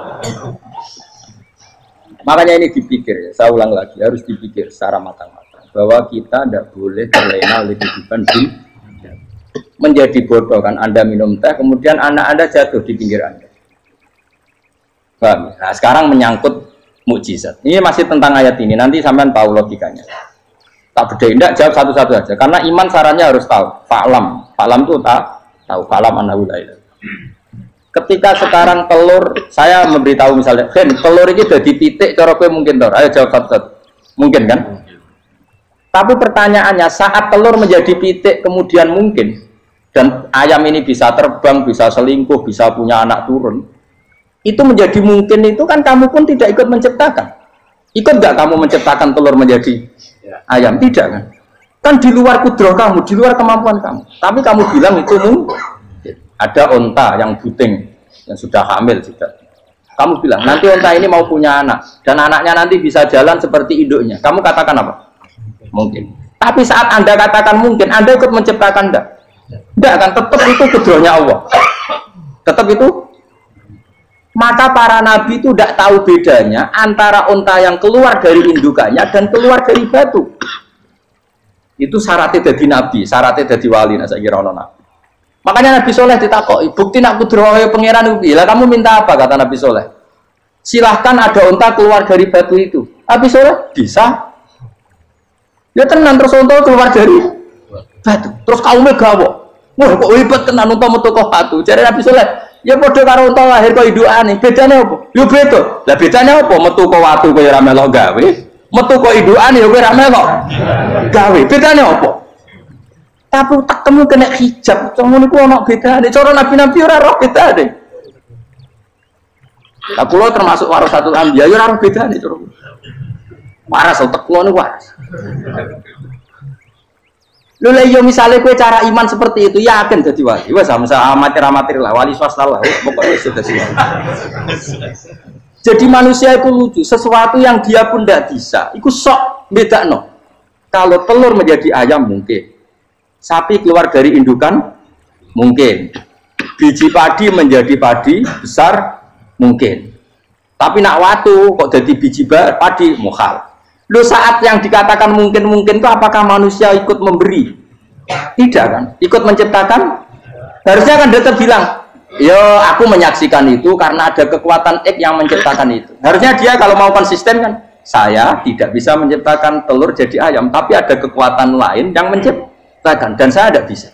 Speaker 1: Makanya ini dipikir ya, saya ulang lagi, harus dipikir secara matang-matang. Bahwa kita tidak boleh terlena oleh kehidupan dunia. Menjadi bodoh kan Anda minum teh, kemudian anak Anda jatuh di pinggir Anda. Paham? Nah sekarang menyangkut mukjizat. Ini masih tentang ayat ini, nanti sampean tahu logikanya. Tak bedain, tidak jawab satu-satu aja. Karena iman sarannya harus tahu. Fa'lam, fa'lam itu tak tahu. Fa'lam annahu la ilaha. Ketika sekarang telur, saya memberitahu misalnya, Hen, telur ini sudah dititik, cara gue mungkin tor. Ayo jawab satu-satu. Mungkin kan? Tapi pertanyaannya, saat telur menjadi pitik kemudian mungkin, dan ayam ini bisa terbang, bisa selingkuh, bisa punya anak turun, itu menjadi mungkin itu kan kamu pun tidak ikut menciptakan. Ikut nggak kamu menciptakan telur menjadi ayam? Tidak kan? Kan di luar kudroh kamu, di luar kemampuan kamu. Tapi kamu bilang itu mungkin. Ada onta yang buting, yang sudah hamil sudah. Kamu bilang, nanti onta ini mau punya anak, dan anaknya nanti bisa jalan seperti induknya. Kamu katakan apa? Mungkin. Tapi saat Anda katakan mungkin, Anda ikut menciptakan enggak? Enggak kan, tetap itu kudrohnya Allah. Tetap itu. Maka para nabi itu tidak tahu bedanya antara unta yang keluar dari indukannya dan keluar dari batu. Itu syaratnya jadi nabi, syaratnya jadi wali. Nah, saya kira ono nabi. Makanya Nabi Soleh ditakoki, bukti nak kudrohe pangeran itu. Lah kamu minta apa kata Nabi Soleh? Silahkan ada unta keluar dari batu itu. Nabi Soleh bisa. Ya tenan terus unta keluar dari batu. Terus kaumnya gawok. Wah kok hebat tenan unta metu kok batu. Jare Nabi Soleh, ya padha karo unta lahir kok indukane. Bedane apa? Ya beda. Lah bedane apa? Metu kok watu kaya ora melok gawe. Metu kok indukane ya kowe ora melok gawe. Bedane apa? Tapi tak temu kena hijab. Ngono niku ana bedane. Cara nabi-nabi ora roh bedane. Lah kula termasuk warasatul anbiya ya ora roh bedane cara. Waras otak kula niku waras. Lho lha yo misale kowe cara iman seperti itu yakin dadi wali. Wes sampe amatir-amatir lah wali swasta lah. Pokoke wis dadi wali. Jadi manusia itu lucu, sesuatu yang dia pun tidak bisa. Iku sok bedakno. Kalau telur menjadi ayam mungkin. Sapi keluar dari indukan mungkin. Biji padi menjadi padi besar mungkin. Tapi nak watu kok jadi biji padi mukhal. Lu saat yang dikatakan mungkin-mungkin itu apakah manusia ikut memberi? Tidak kan? Ikut menciptakan? Harusnya kan dia bilang, yo aku menyaksikan itu karena ada kekuatan X yang menciptakan itu. Harusnya dia kalau mau konsisten kan, saya tidak bisa menciptakan telur jadi ayam, tapi ada kekuatan lain yang menciptakan dan saya tidak bisa.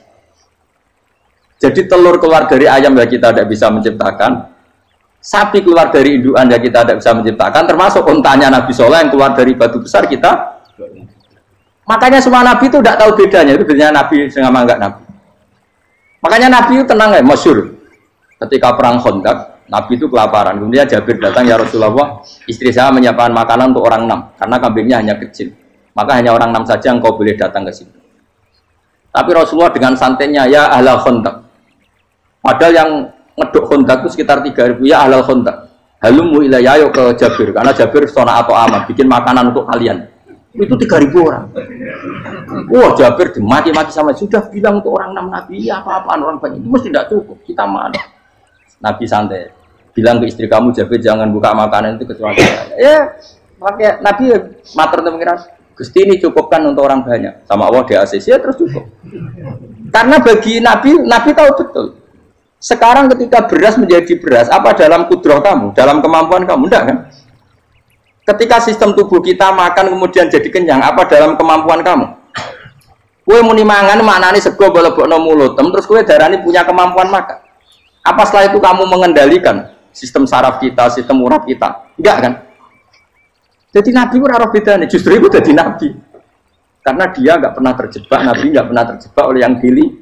Speaker 1: Jadi telur keluar dari ayam ya kita tidak bisa menciptakan. Sapi keluar dari indukan ya kita tidak bisa menciptakan, termasuk untanya Nabi Soleh yang keluar dari batu besar kita. Makanya semua Nabi itu tidak tahu bedanya, itu bedanya Nabi sama enggak Nabi. Makanya Nabi itu tenang ya, masyhur. Ketika perang Khandaq, Nabi itu kelaparan. Kemudian Jabir datang, ya Rasulullah, istri saya menyiapkan makanan untuk orang enam, karena kambingnya hanya kecil. Maka hanya orang enam saja engkau boleh datang ke sini. Tapi Rasulullah dengan santainya, ya ahlal Khandaq. Padahal yang ngeduk Khandaq itu sekitar tiga ribu, ya ahlal Khandaq. Halumu ilayya ayo ke Jabir, karena Jabir sona atau aman, bikin makanan untuk kalian. Itu tiga ribu orang. Wah, Jabir dimaki-maki sama, sudah bilang untuk orang enam Nabi, ya apa-apaan orang banyak, itu mesti tidak cukup, kita mana. Nabi santai, bilang ke istri kamu, Jabir jangan buka makanan itu kecuali saya. Ya, makanya Nabi matur pengiran, Gusti ini cukupkan untuk orang banyak. Sama Allah di A C C ya terus cukup. Karena bagi Nabi, Nabi tahu betul. Sekarang ketika beras menjadi beras, apa dalam kudrah kamu, dalam kemampuan kamu, enggak kan? Ketika sistem tubuh kita makan kemudian jadi kenyang, apa dalam kemampuan kamu? Kue muni mangan maknane sego balebokno mulut, terus kue darani punya kemampuan makan. Apa setelah itu kamu mengendalikan sistem saraf kita, sistem urat kita? Enggak kan? Jadi Nabi ora ora bedane, justru itu jadi Nabi. Karena dia enggak pernah terjebak, Nabi enggak pernah terjebak oleh yang pilih.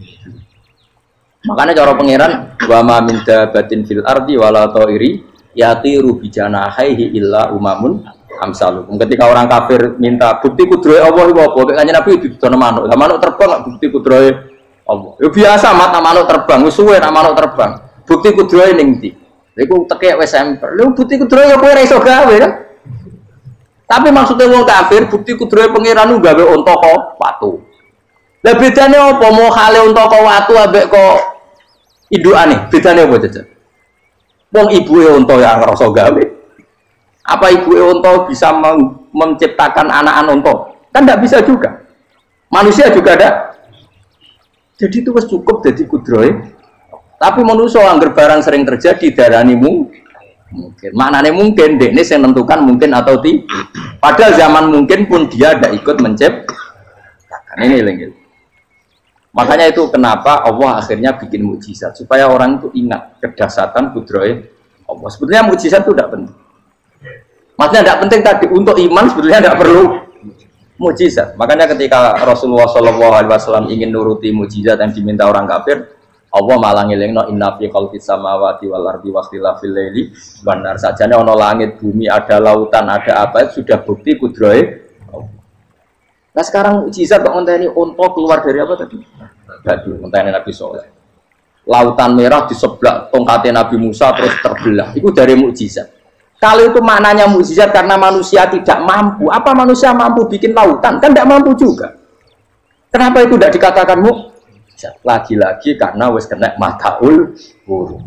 Speaker 1: Makanya cara pangeran wa ma min dabatin fil ardi wala ta'iri yatiru bi janahihi illa umamun amsalukum. Ketika orang kafir minta bukti kudrohe Allah iku apa? Kayaknya Nabi didono manuk. Lah manuk terbang bukti kudrohe Allah. Ya biasa mat manuk terbang, wis suwe nak manuk terbang. Bukti kudrohe ning ndi? Iku tekek wis emper. Lha bukti kudrohe ya kowe ora iso gawe kan? Tapi maksudnya wong kafir bukti kudrohe pangeran ku gawe unta kok watu. Lah bedane apa mau hale unta kok watu ambek kok indukane? Bedane apa jajan? Wong ibuke unta ya ngrasa gawe. Apa ibuke unta bisa menciptakan anakan unta? Kan tidak bisa juga. Manusia juga ada. Jadi itu wis cukup jadi kudrohe. Tapi manusia anggar barang sering terjadi darani mungkin. Maknane mungkin dekne sing menentukan mungkin atau tidak. Padahal zaman mungkin pun dia tidak ikut menciptakan. Ini lagi. Makanya itu kenapa Allah akhirnya bikin mukjizat supaya orang itu ingat kedahsyatan kudrohe Allah. Sebetulnya mukjizat itu tidak penting. Maksudnya tidak penting tadi untuk iman sebetulnya tidak perlu mukjizat. Makanya ketika Rasulullah Shallallahu Alaihi Wasallam ingin nuruti mukjizat yang diminta orang kafir, Allah malah ngelingno inna fi khalqis samawati wal ardi wakhtilafil laili wan nar. Sajane ana langit, bumi, ada lautan, ada apa itu sudah bukti kudrohe. Nah sekarang mukjizat kok ngenteni unta keluar dari apa tadi? Batu, ngenteni Nabi Soleh. Lautan merah di sebelah tongkatnya Nabi Musa terus terbelah. Itu dari mukjizat. Kalau itu maknanya mukjizat karena manusia tidak mampu. Apa manusia mampu bikin lautan? Kan tidak mampu juga. Kenapa itu tidak dikatakan mukjizat? Lagi-lagi karena wis kena mataul huruf.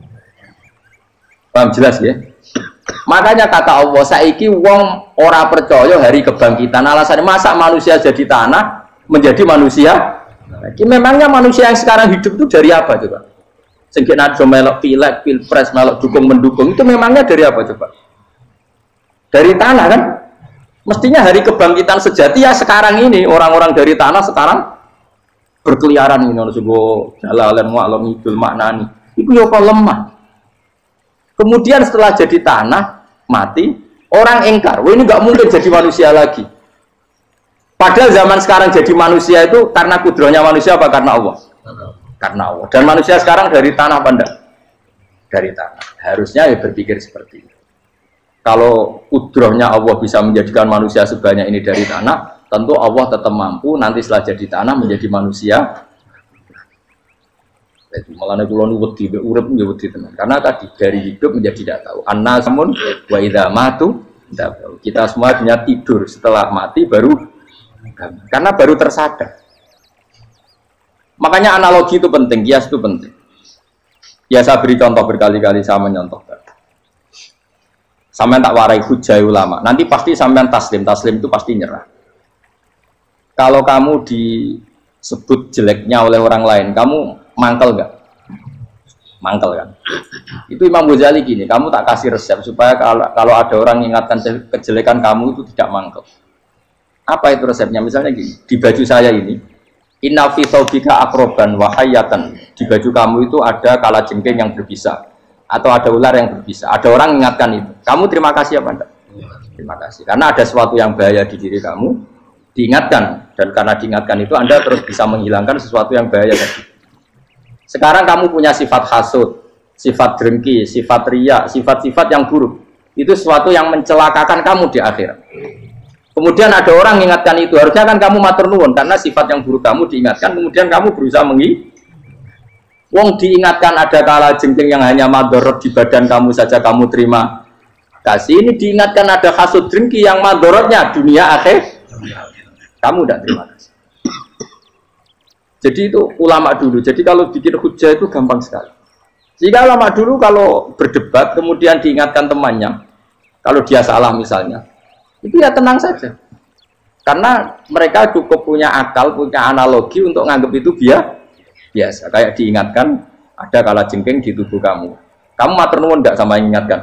Speaker 1: Paham jelas ya? Makanya kata Allah, saiki wong ora percaya hari kebangkitan. Alasannya masa manusia jadi tanah menjadi manusia? Nah, memangnya manusia yang sekarang hidup itu dari apa coba? Sengkit nado melok pilek, pilpres, melok dukung mendukung itu memangnya dari apa coba? Dari tanah kan? Mestinya hari kebangkitan sejati ya sekarang ini orang-orang dari tanah sekarang berkeliaran ini ono sego jalalan mu'alam idul maknani. Itu yo kok lemah. Kemudian setelah jadi tanah, mati, orang engkar, wah ini nggak mungkin jadi manusia lagi. Padahal zaman sekarang jadi manusia itu karena kudrohnya manusia apa karena Allah? Karena Allah. Dan manusia sekarang dari tanah apa enggak? Dari tanah. Harusnya ya berpikir seperti itu. Kalau kudrohnya Allah bisa menjadikan manusia sebanyak ini dari tanah, tentu Allah tetap mampu nanti setelah jadi tanah menjadi manusia. Itu malah nek kula nu wedi urip nggih wedi tenan. Karena tadi dari hidup menjadi tidak tahu. Annasamun wa idza matu tidak tahu. Kita semua punya tidur setelah mati baru karena baru tersadar. Makanya analogi itu penting, kias itu penting. Ya saya beri contoh berkali-kali, saya menyontohkan. Sampean tak warai hujah ulama. Nanti pasti sampean taslim, taslim itu pasti nyerah. Kalau kamu disebut jeleknya oleh orang lain, kamu mangkel nggak? Mangkel kan? Itu Imam Ghazali gini, kamu tak kasih resep supaya kalau kalau ada orang mengingatkan kejelekan kamu itu tidak mangkel. Apa itu resepnya? Misalnya gini, di baju saya ini, inna fi thawbika akroban wa hayatan. Di baju kamu itu ada kalajengking yang berbisa atau ada ular yang berbisa. Ada orang mengingatkan itu. Kamu terima kasih apa enggak? Terima kasih. Karena ada sesuatu yang bahaya di diri kamu, diingatkan, dan karena diingatkan itu Anda terus bisa menghilangkan sesuatu yang bahaya tadi. Sekarang kamu punya sifat hasud, sifat dengki, sifat riya, sifat-sifat yang buruk. Itu sesuatu yang mencelakakan kamu di akhirat. Kemudian ada orang mengingatkan itu, harusnya kan kamu matur nuwun karena sifat yang buruk kamu diingatkan, kemudian kamu berusaha mengi. Wong diingatkan ada kala jengking yang hanya madorot di badan kamu saja kamu terima kasih. Ini diingatkan ada hasud dengki yang madorotnya dunia akhir, kamu tidak terima kasih. Jadi itu ulama dulu. Jadi kalau bikin hujah itu gampang sekali. Jika ulama dulu kalau berdebat kemudian diingatkan temannya, kalau dia salah misalnya, itu ya tenang saja. Karena mereka cukup punya akal, punya analogi untuk nganggap itu biar biasa. Kayak diingatkan ada kalajengking di tubuh kamu. Kamu matur nuwun enggak sama ingatkan?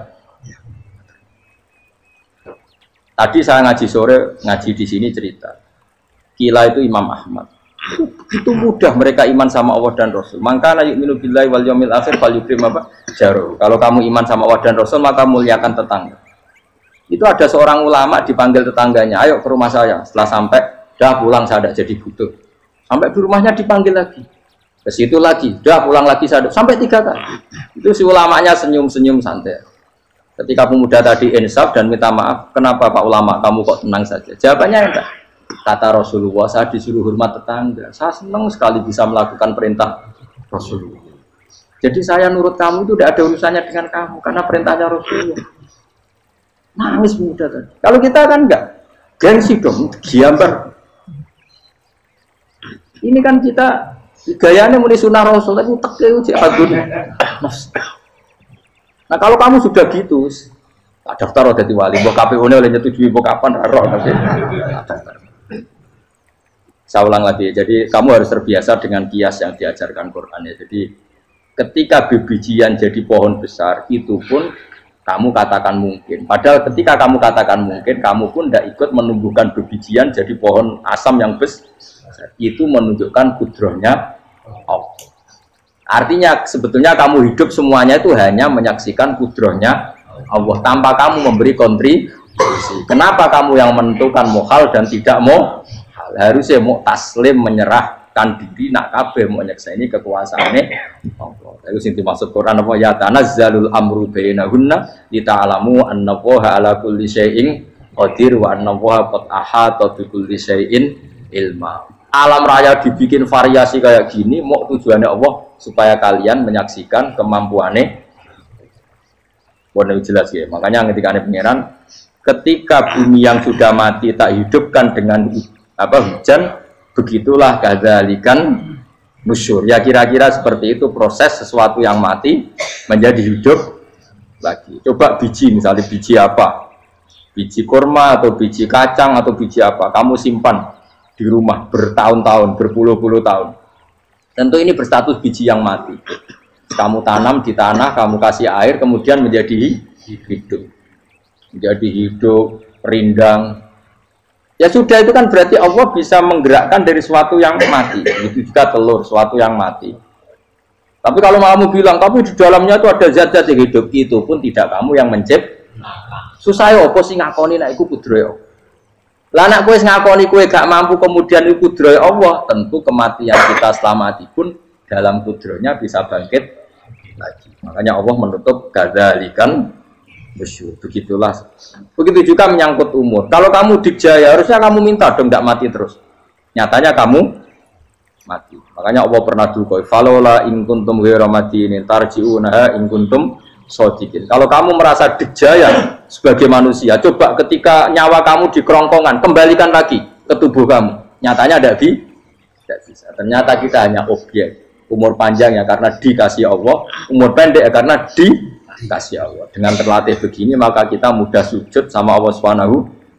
Speaker 1: Tadi saya ngaji sore, ngaji di sini cerita. Kila itu Imam Ahmad. Itu mudah mereka iman sama Allah dan Rasul. Maka na yu'minu billahi wal yaumil akhir fal yukrim apa? Jaruh. Kalau kamu iman sama Allah dan Rasul maka muliakan tetangga. Itu ada seorang ulama dipanggil tetangganya, ayo ke rumah saya. Setelah sampai, dah pulang saya tidak jadi butuh. Sampai di rumahnya dipanggil lagi. Ke situ lagi, dah pulang lagi saya sampai tiga kali. Itu si ulamanya senyum-senyum santai. Ketika pemuda tadi insaf dan minta maaf, kenapa Pak Ulama kamu kok tenang saja? Jawabannya enggak. Kata Rasulullah, saya disuruh hormat tetangga. Saya senang sekali bisa melakukan perintah Rasulullah. Jadi saya nurut kamu itu tidak ada urusannya dengan kamu karena perintahnya Rasulullah. Nangis pemuda tadi. Kalau kita kan enggak, gengsi dong, giambar. Ini kan kita gayanya muni sunnah Rasul, tapi teke uji agun. Nah kalau kamu sudah gitu, tak daftar udah wali, mbok K P U-nya oleh nyetujui mbok kapan roh nanti. Saya ulang lagi, jadi kamu harus terbiasa dengan kias yang diajarkan Quran ya. Jadi ketika bibijian jadi pohon besar, itu pun kamu katakan mungkin. Padahal ketika kamu katakan mungkin, kamu pun tidak ikut menumbuhkan bibijian jadi pohon asam yang besar. Itu menunjukkan kudrohnya Allah. Artinya sebetulnya kamu hidup semuanya itu hanya menyaksikan kudrohnya Allah tanpa kamu memberi kontribusi. Kenapa kamu yang menentukan mau hal dan tidak mau? Harusnya mau taslim menyerahkan diri nak kabeh mau nyekseni kekuasaane Allah. Itu sing dimaksud Quran apa ya tanazzalul amru bainahunna lita'lamu annallaha ala kulli syai'in qadir wa annallaha qad ahata bi kulli syai'in ilma. Alam raya dibikin variasi kayak gini mau tujuannya Allah supaya kalian menyaksikan kemampuannya. Boleh jelas ya. Makanya ketika ada pangeran, ketika bumi yang sudah mati tak hidupkan dengan apa hujan, begitulah kadzalikan nusyur. Ya kira-kira seperti itu proses sesuatu yang mati menjadi hidup lagi. Coba biji, misalnya biji apa? Biji kurma atau biji kacang atau biji apa? Kamu simpan di rumah bertahun-tahun, berpuluh-puluh tahun. Tentu ini berstatus biji yang mati. Kamu tanam di tanah, kamu kasih air, kemudian menjadi hidup. Menjadi hidup, rindang. Ya sudah, itu kan berarti Allah bisa menggerakkan dari sesuatu yang mati. Itu juga telur, sesuatu yang mati. Tapi kalau kamu bilang, tapi di dalamnya itu ada zat-zat yang hidup, itu pun tidak kamu yang menciptakan. Susah ya, apa sih ngakoni nak iku kudrohe. Lah anak kowe ngakoni kowe gak mampu kemudian iku kudrohe Allah, tentu kematian kita setelah mati pun dalam kudrohnya bisa bangkit lagi. Makanya Allah menutup kadzalikan Besyur. Begitulah. Begitu juga menyangkut umur. Kalau kamu dijaya, harusnya kamu minta dong tidak mati terus. Nyatanya kamu mati. Makanya Allah pernah duga, "Falola in kuntum ghairu madinin tarji'unaha in kuntum shodiqin." Kalau kamu merasa dijaya sebagai manusia, coba ketika nyawa kamu di kerongkongan, kembalikan lagi ke tubuh kamu. Nyatanya tidak bi, tidak bisa. Ternyata kita hanya objek. Umur panjang ya karena dikasih Allah, umur pendek ya karena di kasih Allah. Dengan terlatih begini maka kita mudah sujud sama Allah Subhanahu.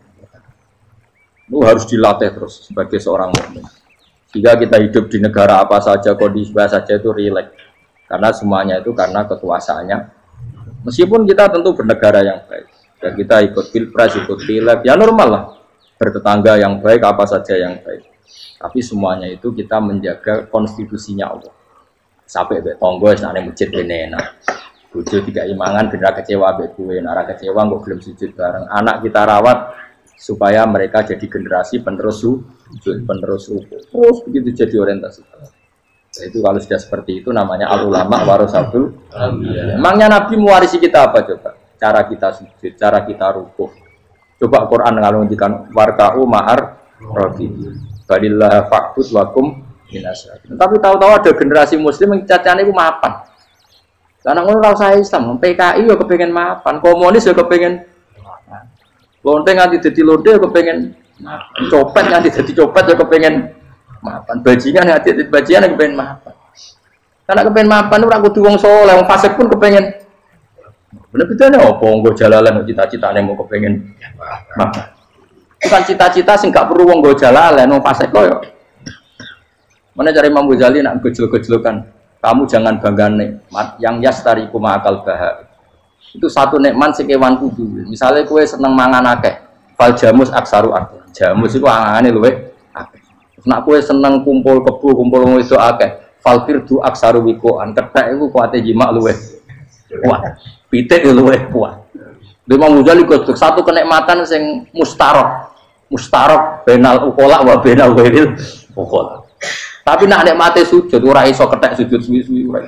Speaker 1: Itu harus dilatih terus sebagai seorang mukmin. Jika kita hidup di negara apa saja, kondisi apa saja itu rileks. Karena semuanya itu karena kekuasaannya. Meskipun kita tentu bernegara yang baik. Ya kita ikut pilpres, ikut pileg, ya normal lah. Bertetangga yang baik, apa saja yang baik. Tapi semuanya itu kita menjaga konstitusinya Allah. Sampai be tonggo senane masjid kene enak. Bojo tiga imangan bener kecewa mbek kowe, nek kecewa kok gelem sujud bareng. Anak kita rawat supaya mereka jadi generasi penerus sujud, penerus rukuk. Terus begitu jadi orientasi. Nah, itu kalau sudah seperti itu namanya al-ulama warasatul anbiya. Emangnya Nabi mewarisi kita apa coba? Cara kita sujud, cara kita rukuk. Coba Quran kalau ngendikan warka'u ma'ar rafiqin. Balillah fa'bud wakum minasyakin. Tapi tahu-tahu ada generasi muslim yang cacane iku mapan. Karena ngono ora usah Islam, P K I yo kepengin mapan, komunis yo kepengin mapan. Lonte nganti dadi lonte yo kepengin mapan. Copet nganti dadi copet yo kepengin mapan. Bajingan nganti dadi bajingan yo kepengin mapan. Karena kepengin mapan ora kudu wong saleh, wong fasik pun kepengin. Bener bedane opo nggo jalalan cita-citane mau kepengin mapan. Bukan cita-cita sing gak perlu wong nggo jalalan, wong fasik kok yo. Mana cari Imam Ghazali nak gejlok-gejlokan. Kamu jangan bangga nikmat yang yastariku ma'akal bahar. Itu satu nikmat sing kewan kudu. Misalnya kowe seneng mangan akeh, fal jamus aksaru akeh. Jamus iku angane luwih akeh. Nek kowe seneng kumpul kebo, kumpul wong wedok akeh, fal firdu aksaru wikoan. Kethek iku kuwate jimak luwih kuat. Pitik luwih kuat. Imam Ghazali kok satu kenikmatan sing mustarok. Mustarok benal ukola wa benal wiril ukola. Tapi nak nikmate sujud ora iso kethek sujud suwi-suwi ora.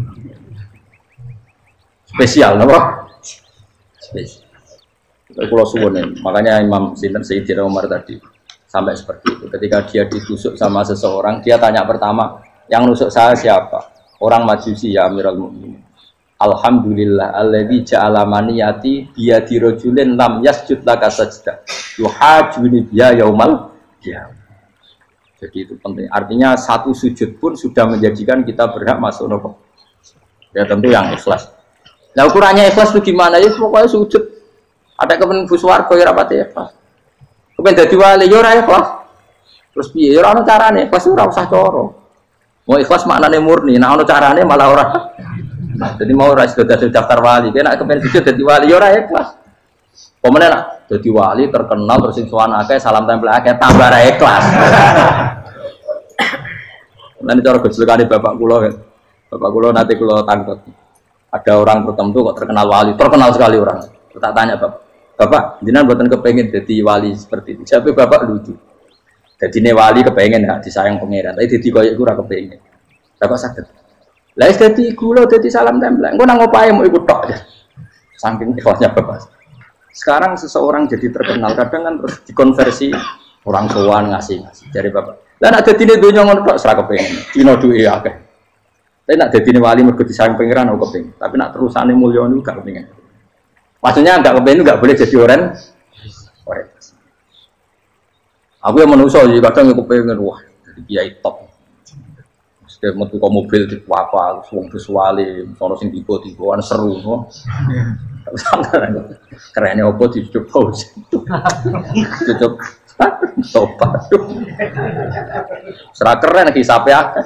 Speaker 1: Spesial napa? Spesial. Kalau suwun makanya Imam Sinten Sayyidina Umar tadi sampai seperti itu. Ketika dia ditusuk sama seseorang, dia tanya pertama, yang nusuk saya siapa? Orang Majusi ya Amirul Mukminin. Alhamdulillah alladzi ja'ala maniyati biyadi rajulin lam yasjud laka sajda. Yuhajuni biya yaumal qiyamah. Jadi itu penting. Artinya satu sujud pun sudah menjadikan kita berhak masuk neraka. Ya tentu yang ikhlas. Nah ukurannya ikhlas itu gimana? Ya pokoknya sujud. Ada kepen buswarga ya rapati ikhlas. Kepen dadi wali ya ora ikhlas. Terus piye? Ya ora ono carane. Ikhlas ora usah cara. Mau ikhlas maknane murni. Nah ono carane malah ora. Nah, jadi mau ora sudah daftar wali. Kena kepen sujud dadi wali ya ora ikhlas. Pemene nak dadi wali terkenal terus sing sowan akeh salam tempel akeh tambah ra ikhlas. Nanti cara gejolakane bapak kula kan. Bapak kula nanti kula tangkep. Ada orang tertentu kok terkenal wali, terkenal sekali orang. Tak tanya bapak, bapak, jenengan mboten kepengin dadi wali seperti itu. Siapa bapak lucu. Dadine wali kepengin hak disayang pangeran, tapi dadi koyo iku ora kepengin. Bapak saged. Lah wis dadi kula dadi salam tempel. Engko nang opahe mau ikut tok aja. Saking ikhlasnya bapak. Sekarang seseorang jadi terkenal, kadang kan terus dikonversi orang sowan ngasih-ngasih. Jadi bapak, lah nak dadine donya ngono tok ora kepengin. Dino duwe akeh. Tapi nak dadine wali mergo disayang pangeran aku kepengin. Tapi nak terusane mulya niku gak kepengin. Maksudnya enggak kepengin enggak boleh jadi orang orang. Aku yang manusia jadi kadang aku kepengin wah jadi kiai top. Setiap metu ke mobil di apa, wong visuale, sono sing tiba-tibaan seru, no. Kerennya opo dicucuk pause, cucuk, topat, serah keren hisape akeh.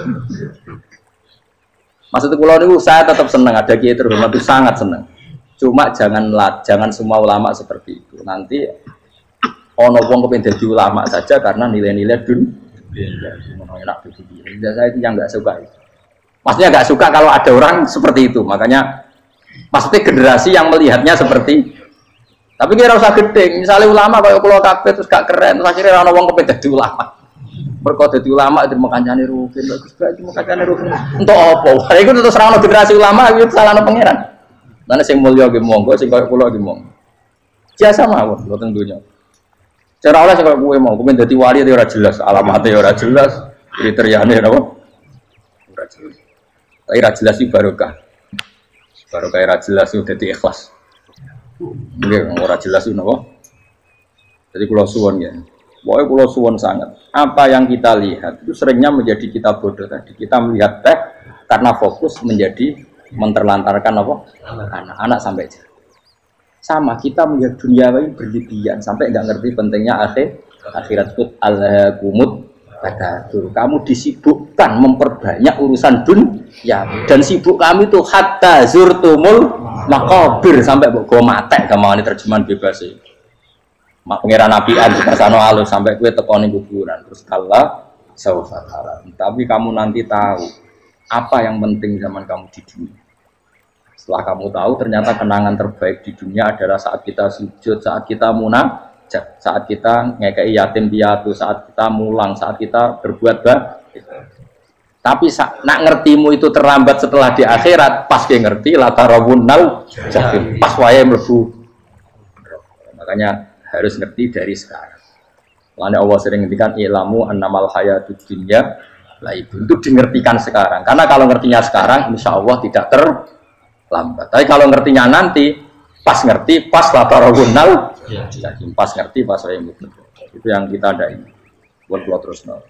Speaker 1: Maksud kula niku saya tetap senang ada kiai terhormat itu sangat senang. Cuma janganlah jangan semua ulama seperti itu. Nanti ono wong kepen dadi ulama saja karena nilai-nilai dun. Enak begitu. Saya itu yang nggak suka. Maksudnya nggak suka kalau ada orang seperti itu. Makanya, maksudnya generasi yang melihatnya seperti. Tapi kira usah gede. Misalnya ulama kalau keluar kafe terus gak keren. Terus akhirnya orang ngomong kepen jadi ulama. Berkau jadi ulama itu mau kancane rugen. Bagus banget mau kancane rugen. Untuk apa? Itu terus orang generasi ulama itu salah no pangeran. Nane sing mulya nggih monggo, sing kaya kula nggih monggo. Biasa mawon mboten dunya. Cara oleh sing kaya kowe mau, kowe dadi wali ora jelas, alamate ora jelas, kriteriane napa? Ora jelas. Tapi ora jelas iki barokah. Barokah ora jelas itu dadi ikhlas. Nggih, ora jelas itu napa? Jadi kula suwon ya. Pokoknya kula suwon sangat. Apa yang kita lihat itu seringnya menjadi kita bodoh tadi. Kita melihat teh karena fokus menjadi menterlantarkan apa? Anak-anak sampai jauh. Sama kita melihat dunia ini berlebihan sampai nggak ngerti pentingnya akhir akhirat itu al-kumut takatsur. Kamu disibukkan memperbanyak urusan dunia dan sibuk kami itu hatta zurtumul maqabir sampai mbok go mate gampangane terjemahan bebas sih. Mak pangeran nabian kita sano alus sampai kowe tekoni kuburan terus kala saufa tara. Tapi kamu nanti tahu apa yang penting zaman kamu di dunia. Setelah kamu tahu ternyata kenangan terbaik di dunia adalah saat kita sujud, saat kita munajat, saat kita ngekei yatim piatu, saat kita mulang, saat kita berbuat baik. Tapi nak ngertimu itu terlambat setelah di akhirat, pas dia ngerti latarawunnal jahim, pas wae mlebu. Makanya harus ngerti dari sekarang. Makanya Allah sering ngendikan ilamu annamal hayatud dunya lah itu untuk dimengertikan sekarang. Karena kalau ngertinya sekarang, insya Allah tidak ter lambat. Tapi kalau ngertinya nanti, pas ngerti, pas latarawunnal, ya, pas ngerti, pas saya itu yang kita ada ini. Buat buat terus nol.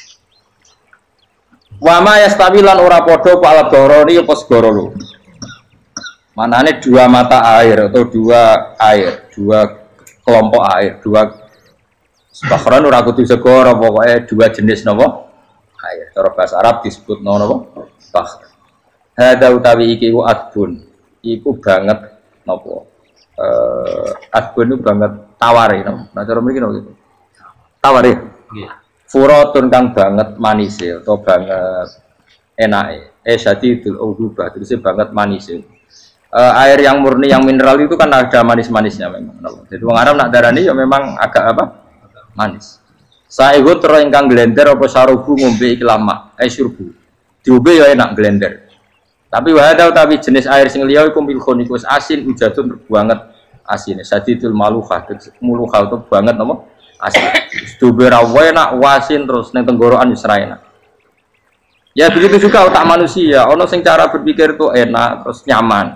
Speaker 1: Wama yastawilan ora podo pala doroni pos gorolu. Manane dua mata air atau dua air, dua kelompok air, dua bahkan ora kudu segoro pokoknya dua jenis nopo air. Cara bahasa Arab disebut nopo bah. Hada utawi iki ku adbun iku banget napa eh adbun itu banget taware no. Nah cara mriki no gitu. Taware. Nggih. Furatun kang banget manise atau banget enake. Eh syadidul udubah terus banget manise. Eh, air yang murni yang mineral itu kan ada manis-manisnya memang. Jadi wong Arab nak darani ya memang agak apa? Manis. Saehu tero ingkang glender apa sarubu ngombe iki lama. Eh syurbu. Diombe ya enak glender. Tapi wahada utawi jenis air sing liya iku milkhun iku asin ujatun banget asine sadidul malukhah mulukhah itu banget napa asin stubera enak wasin terus ning tenggorokan wis ra enak ya begitu juga otak manusia ono sing cara berpikir itu enak terus nyaman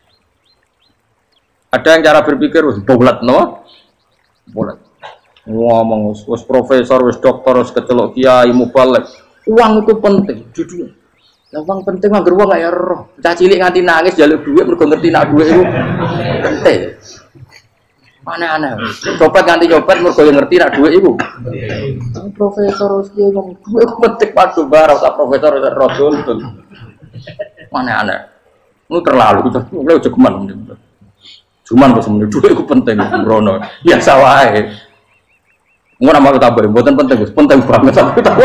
Speaker 1: ada yang cara berpikir wis bulet napa bulet ngomong wis profesor wis dokter wis kecelok kiai mubalek uang itu penting di dunia. Yang penting mah geruang gak ya roh. Cah cilik nganti nangis jaluk duit mergo ngerti nak duit itu penting. Aneh-aneh. Copet nganti copet mergo ngerti nak duit itu. Profesor wis ki ngomong duit ku penting padu bar ora profesor ora rodol. Aneh-aneh. Lu terlalu lu jogeman. Cuman kok semeneh duit ku penting rono. Biasa wae. Ngono nama tambah mboten penting, penting banget sampe tahu.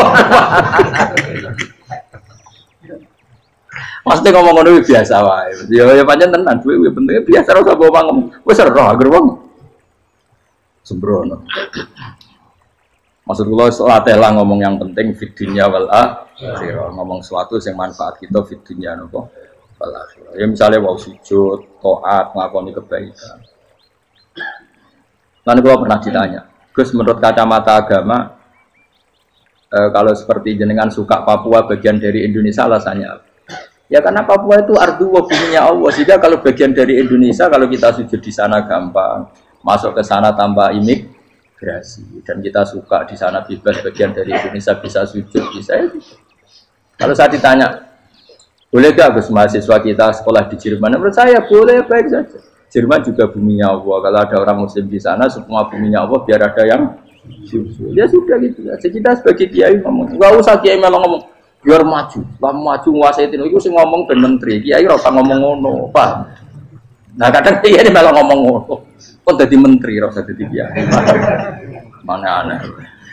Speaker 1: Pasti ngomong ngono biasa wae. Ya ya pancen tenan duwe kuwi penting biasa ora usah bawa ngomong. Wis ora agar wong sembrono. Maksud kula latih lah ngomong yang penting fid dunya wal akhirah. Ngomong sesuatu yang manfaat kita fid dunya napa wal akhirah. Ya misale wau sujud, taat, nglakoni kebaikan. Lan kula pernah ditanya, Gus menurut kacamata agama eh, kalau seperti jenengan suka Papua bagian dari Indonesia alasannya apa? Ya karena Papua itu ardu wa buminya Allah. Sehingga kalau bagian dari Indonesia, kalau kita sujud di sana gampang, masuk ke sana tanpa imigrasi, dan kita suka di sana bebas bagian dari Indonesia bisa sujud bisa. Ya. Kalau saya ditanya, boleh gak Gus mahasiswa kita sekolah di Jerman? Menurut saya boleh, baik saja. Jerman juga buminya Allah. Kalau ada orang Muslim di sana, semua buminya Allah biar ada yang sujud. Ya sudah gitu. Jadi kita sebagai kiai ngomong, nggak usah kiai malah ngomong. Biar maju, lah maju nguasai itu, itu sih ngomong dan menteri, kiai rasa ngomong ngono, pak. Nah kadang kiai ini malah ngomong ngono, kok jadi menteri rasa jadi kiai, mana aneh.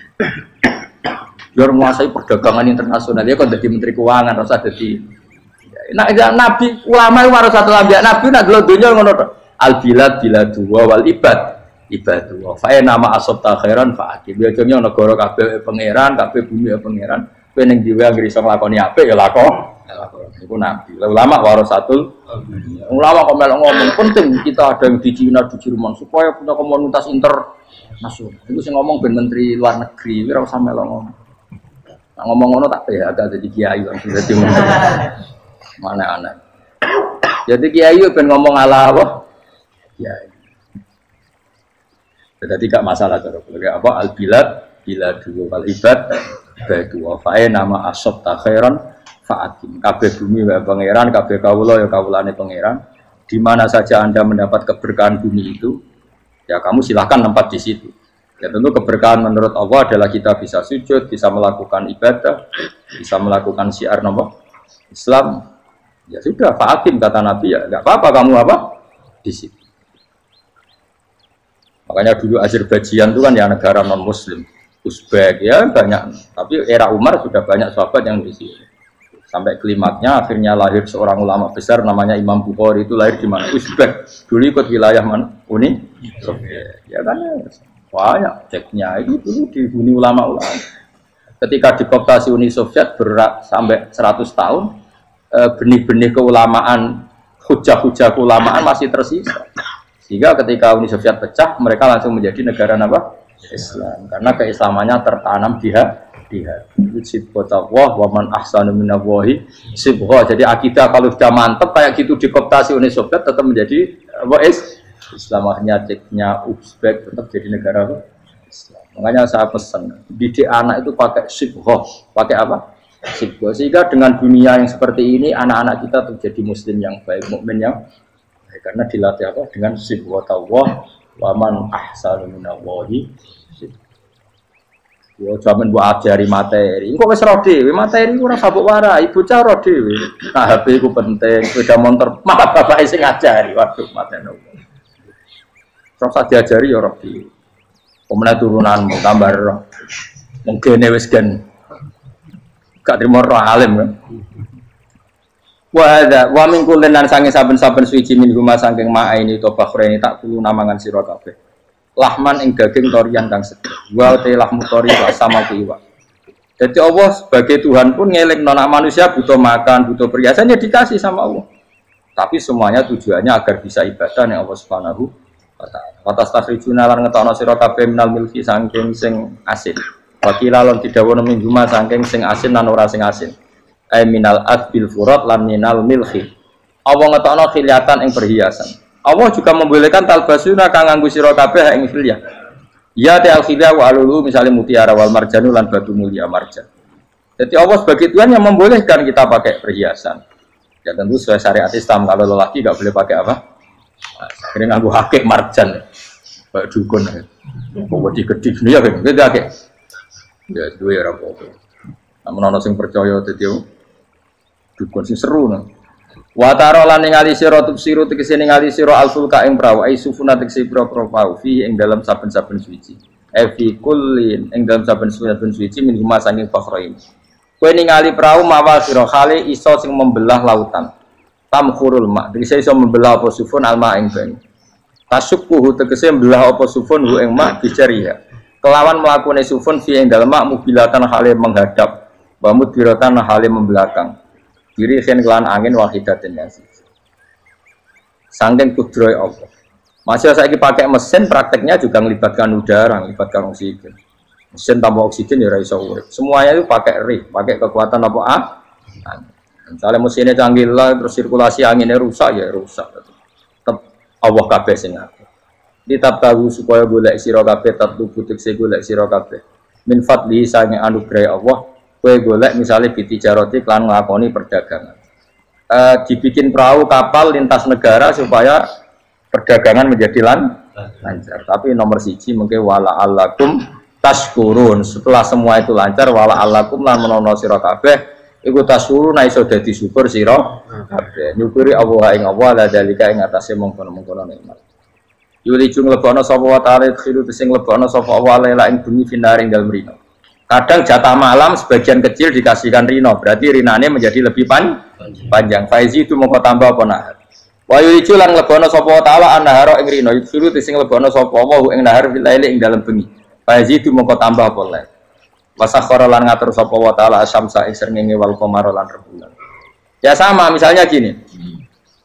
Speaker 1: Biar menguasai perdagangan internasional, dia kok jadi menteri keuangan rasa jadi. Nah nabi ulama itu harus satu nabi, nabi nak dulu dunia ngono, al bilad bilad dua wal ibad ibad dua. Fa'e nama asob takhiran fa'akim. Biasanya negara kabeh pangeran, kabeh bumi pangeran. Peneng diwe anggere iso nglakoni apik ya lakon. Ya lakon. Iku nabi. Ulama warasatul Ulama kok melok ngomong penting kita ada yang di Cina di Jerman supaya punya komunitas internasional. Itu sing ngomong ben menteri luar negeri, ora usah melok ngomong. Nah, ngomong ngono tak ya agak jadi kiai langsung dadi mana aneh. Jadi kiai ben ngomong ala apa? Kiai. Jadi gak masalah cara keluarga apa al bilad bila dua kal ibad batu wa fae nama asab ta khairan fa'atim kabeh bumi wa pangeran kabeh kawula ya kawulane pangeran di mana saja Anda mendapat keberkahan bumi itu ya kamu silahkan tempat di situ. Ya tentu keberkahan menurut Allah adalah kita bisa sujud, bisa melakukan ibadah, bisa melakukan syiar nama Islam. Ya sudah fa'atim kata Nabi ya enggak apa-apa kamu apa di situ. Makanya dulu Azerbaijan itu kan ya negara non Muslim, Uzbek ya banyak. Tapi era Umar sudah banyak sahabat yang di sini. Sampai klimaknya akhirnya lahir seorang ulama besar namanya Imam Bukhari itu lahir di mana? Uzbek. Dulu ikut wilayah mana? Uni Soviet. Ya kan banyak ceknya itu dulu dihuni ulama-ulama. Ketika dikooptasi Uni Soviet berat sampai seratus tahun, benih-benih keulamaan, hujah-hujah keulamaan masih tersisa. Sehingga ketika Uni Soviet pecah, mereka langsung menjadi negara apa? Islam. Karena keislamannya tertanam di hati. Sibghatullah wa man ahsanu minallahi sibghah. Jadi akidah kalau sudah mantap kayak gitu dikooptasi Uni Soviet tetap menjadi apa? Islam. Akhirnya ceknya Uzbek tetap jadi negara apa? Islam. Makanya saya pesan, didik anak itu pakai sibghah. Pakai apa? Sibghah. Sehingga dengan dunia yang seperti ini, anak-anak kita tuh jadi muslim yang baik, mukmin yang karena dilatih apa dengan sibghatullah wa man ahsanu minallahi yo jaman buat ajari materi engko wis ro dhewe materi ora sabuk warai bocah ro dhewe nah H P ku penting sepeda motor malah bapake sing ngajari waduh mateni terus diajari yo ro dhewe pemenang turunanmu tambah ro mungkin wis gen gak trimo ro alim kan wa hadza wa min kullin lan sange saben-saben suci min huma saking ma ini to bakhreni tak kulo namangan sira kabeh lahman ing daging torian kang sedhek wa te lahmu tori wa sama kiwa. Jadi Allah sebagai Tuhan pun ngelingno nak manusia butuh makan, butuh perhiasan ya dikasih sama Allah. Tapi semuanya tujuannya agar bisa ibadah ning Allah Subhanahu wa taala. Wa tastajuna lan ngetokno sira kabeh minal milki saking sing asin. Wakila lan didhawuhna min huma saking sing asin lan ora sing asin. Ay minal adbil furat lan minal milhi. Allah ngetokno khiliatan ing perhiasan. Allah juga membolehkan talbasuna kang nganggo sira kabeh ing khilyah. Ya ta'al khilyah wa alulu misalnya mutiara wal marjanu lan batu mulia marjan. Jadi Allah sebagai Tuhan yang membolehkan kita pakai perhiasan. Ya tentu sesuai syariat Islam kalau lelaki enggak boleh pakai apa? Akhirnya nganggo hakik marjan. Kayak dukun. Kok digedhi ya kan? Gede hakik. Ya duwe ora apa-apa. Namun ana sing percaya dadi dukun sing seru nah. Wa taro lan ningali sira tubsiru tegese ningali sira alfulka ing prawa ai sufuna tegese pro-pro pau fi ing dalam saben-saben suci. E fi kullin ing dalam saben-saben suci min huma sanging fakhrain. Kowe ningali prau mawa sira khali iso sing membelah lautan. Tamkhurul ma tegese iso membelah apa sufun alma ing banyu. Tasukkuhu tegese membelah apa sufun hu ing ma bijariya. Kelawan mlakune sufun fi ing dalem mak mubilatan hale menghadap. Wa mudbiratan hale membelakang. Diri sen kelan angin wahidatin yang siji. Saking kudroy Allah. Masih saiki pakai mesin prakteknya juga melibatkan udara, melibatkan oksigen. Mesin tanpa oksigen ya ora iso urip. Semuanya itu pakai ri, pakai kekuatan apa ah? Misalnya mesinnya canggih lah, terus sirkulasi anginnya rusak ya rusak. Tetap Allah kabeh sing ngatur. Ditab tahu supaya golek sira kabeh tetep butik golek sira kabeh. Min fadli sange anugerah Allah. Kue golek misalnya biti jaroti klan ngelakoni perdagangan e, dibikin perahu kapal lintas negara supaya perdagangan menjadi lan, lancar tapi nomor siji mungkin wala alakum tashkurun setelah semua itu lancar wala alakum lan menono sira kabeh iku tashkurun iso dadi syukur sira kabeh nyukuri Allah ing Allah la dalika ing atase mongkon-mongkon nikmat yuli jung lebono sapa wa ta'ala khiru sing lebono sapa Allah la ing bumi finaring dalem rino. Kadang jatah malam sebagian kecil dikasihkan rino, berarti rinane menjadi lebih pan, panjang. Faizi itu mau tambah apa nahar. Wa yulicu lan lebono sapa taala annahara ing rino, yusuru sing lebono sapa wa ing nahar filaili ing dalem bengi. Faizi itu mau tambah apa le. Wasakhara lan ngatur sapa wa taala asyamsa ing srengenge wal qamara lan rembulan. Ya sama misalnya gini.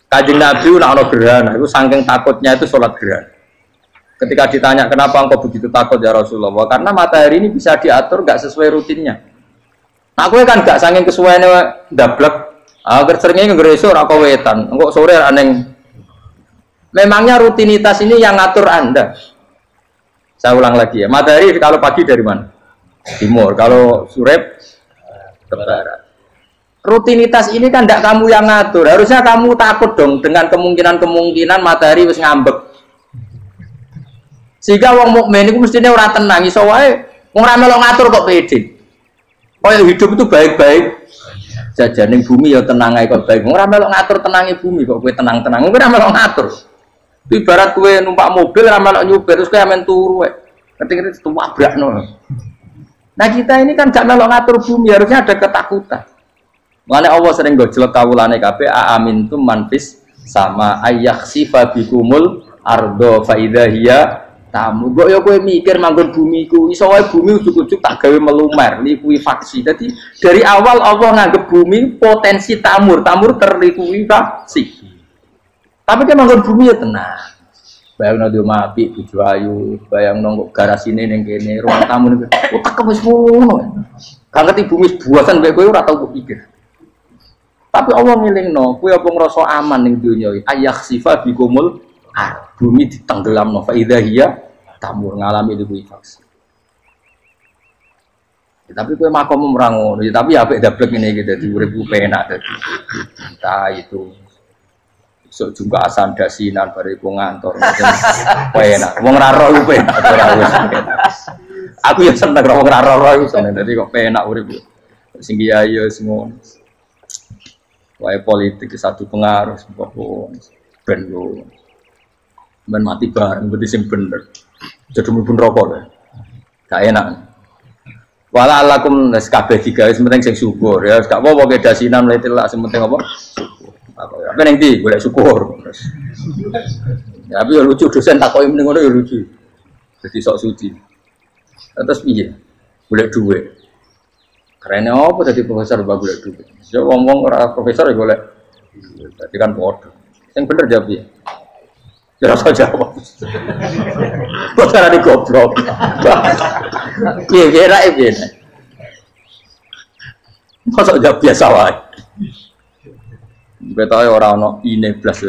Speaker 1: Kanjeng Nabi nak ono gerhana, itu saking takutnya itu sholat gerhana. Ketika ditanya kenapa engkau begitu takut ya Rasulullah, karena matahari ini bisa diatur nggak sesuai rutinnya. Aku kan nggak saking kesuaiannya dablek, agar seringnya ngeresor aku wetan, engkau sore aneh. Memangnya rutinitas ini yang ngatur Anda. Saya ulang lagi ya, matahari kalau pagi dari mana? Timur, kalau sore ke barat. Rutinitas ini kan tidak kamu yang ngatur. Harusnya kamu takut dong dengan kemungkinan-kemungkinan matahari wis ngambek. Sehingga wong mukmin itu mestinya ora tenang iso wae wong ora melok ngatur kok pede. Kaya hidup itu baik-baik. Jajaning bumi ya tenang ae kok baik. Wong ora melok ngatur tenange bumi kok kowe tenang-tenang. Wong ora melok ngatur. Ibarat kowe numpak mobil ora melok nyupir terus kowe amen turu wae. Ketik-ketik tuwabrakno. Nah kita ini kan gak melok ngatur bumi, harusnya ada ketakutan. Mulane Allah sering gojlok kawulane kabeh aamintum manfis sama ayakhsifa bikumul ardo fa idza hiya tamu. Kok ya kowe mikir manggon bumi ku iso wae bumi ujug-ujug tak gawe melumer likuifaksi. Jadi dari awal Allah nganggep bumi potensi tamur, tamur terlikuifaksi. Tapi kan manggon bumi ya tenang. Bayangno di omah apik bojo ayu, bayangno kok garasine ning kene, ruang tamu niku. Utek wis ngono. Gak ngerti bumi buasan mek kowe ora tau pikir. Tapi Allah ngelingno, kowe apa ngrasa aman ning donya iki? Ayakhsifa bikumul ar. Bumi ditenggelamno fa idza hiya tamur ngalami likuifaksi. Ya, tapi kowe makom ora ngono, ya, tapi apik dablek ngene iki dadi uripku penak dadi. Entah itu sok juga asan dasinan bare iku ngantor. Penak. Wong ora roh ku penak ora wis. Aku ya seneng wong ora roh iku seneng dadi kok penak urip. Sing kiai ya semua. Wae politik satu pengaruh kok ben yo. Ben mati bareng berarti sing bener. Jadi mlebu neraka lho. Gak enak. Wala alakum nas kabeh digawe penting sing syukur ya gak apa-apa ke dasinan mlete lak sing penting apa? Apa yang di boleh syukur. Ya, tapi ya lucu dosen takoki mending ngono ya lucu. Jadi sok suci. Terus piye? Boleh duit. Karena apa tadi profesor ba boleh duit. Ya ngomong ora profesor ya boleh. Berarti kan bodoh. Yang bener jawab ya. Ya rasa jawab. Kok cara di goblok. Piye kira piye. Masa jawab biasa wae. Betawe ora ana ine blas.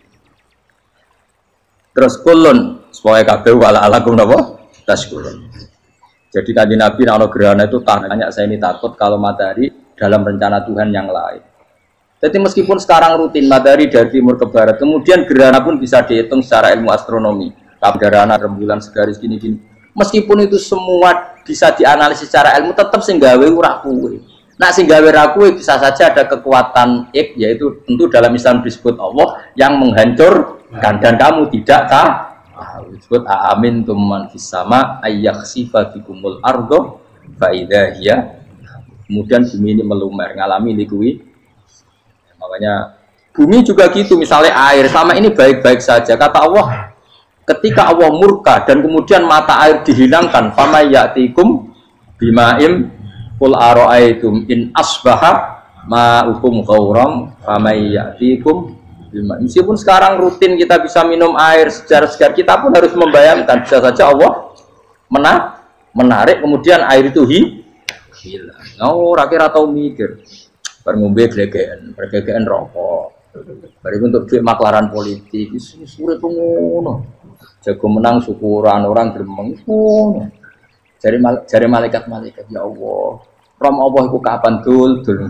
Speaker 1: Terus kulun supaya kabeh wala alakum napa? Taskulun. Jadi kanjeng Nabi nek ana gerhana itu tanya saya ini takut kalau matahari dalam rencana Tuhan yang lain. Jadi meskipun sekarang rutin matahari dari timur ke barat, kemudian gerhana pun bisa dihitung secara ilmu astronomi. Gerhana rembulan segaris gini-gini. Meskipun itu semua bisa dianalisis secara ilmu, tetap sing gawe ora kuwe. Nah sehingga wiraku bisa saja ada kekuatan ik, yaitu tentu dalam Islam disebut Allah yang menghancurkan dan kamu tidak tahu. Disebut amin tuman fisama ayakhsifa bikumul ardo fa idza hiya. Kemudian bumi ini melumer ngalami likui. Makanya bumi juga gitu, misalnya air sama ini baik-baik saja. Kata Allah, ketika Allah murka dan kemudian mata air dihilangkan, fama ya'tikum bimaim qul ara'aytum in asbaha ma'ukum ghauram famay ya'tikum bima. Meskipun sekarang rutin kita bisa minum air segar-segar, kita pun harus membayangkan bisa saja Allah mena menarik kemudian air itu hi hilang. Oh, rakyat atau mikir bar ngombe glegeken, glegeken rokok. Bar untuk duit maklaran politik wis urip ngono. Jago menang syukuran orang gremeng ngono. Jari mal, jari malaikat-malaikat ya Allah. Rom Allah iku kapan dul dul.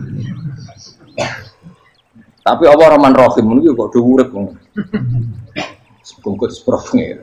Speaker 1: Tapi Allah Rahman Rahim niku kok do urip ngono. Bungkut sprofne.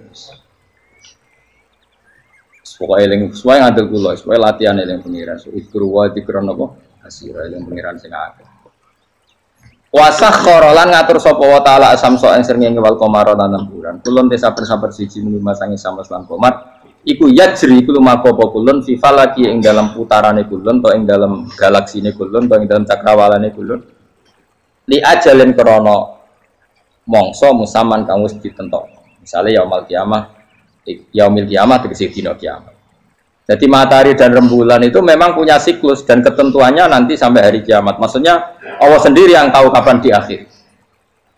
Speaker 1: Pokoke eling suwe ngandel kula, suwe latihan eling pengiran. Ikru wa dikron apa? Asira eling pengiran sing akeh. Wasakhkhara lan ngatur sapa wa taala asamso ing srengenge wal qamara lan bulan. Kulun desa sabar siji mung masangi sama lan qamar. Iku yajri iku lumaku apa kulun fi falaki ing dalam putarane kulun atau ing dalam galaksine kulun atau ing dalam cakrawalane kulun li ajalin krana mangsa musaman kang wis ditentokno. Misale yaumul kiamah, yaumil kiamah tegese dina kiamat. Jadi matahari dan rembulan itu memang punya siklus dan ketentuannya nanti sampai hari kiamat. Maksudnya Allah sendiri yang tahu kapan di akhir.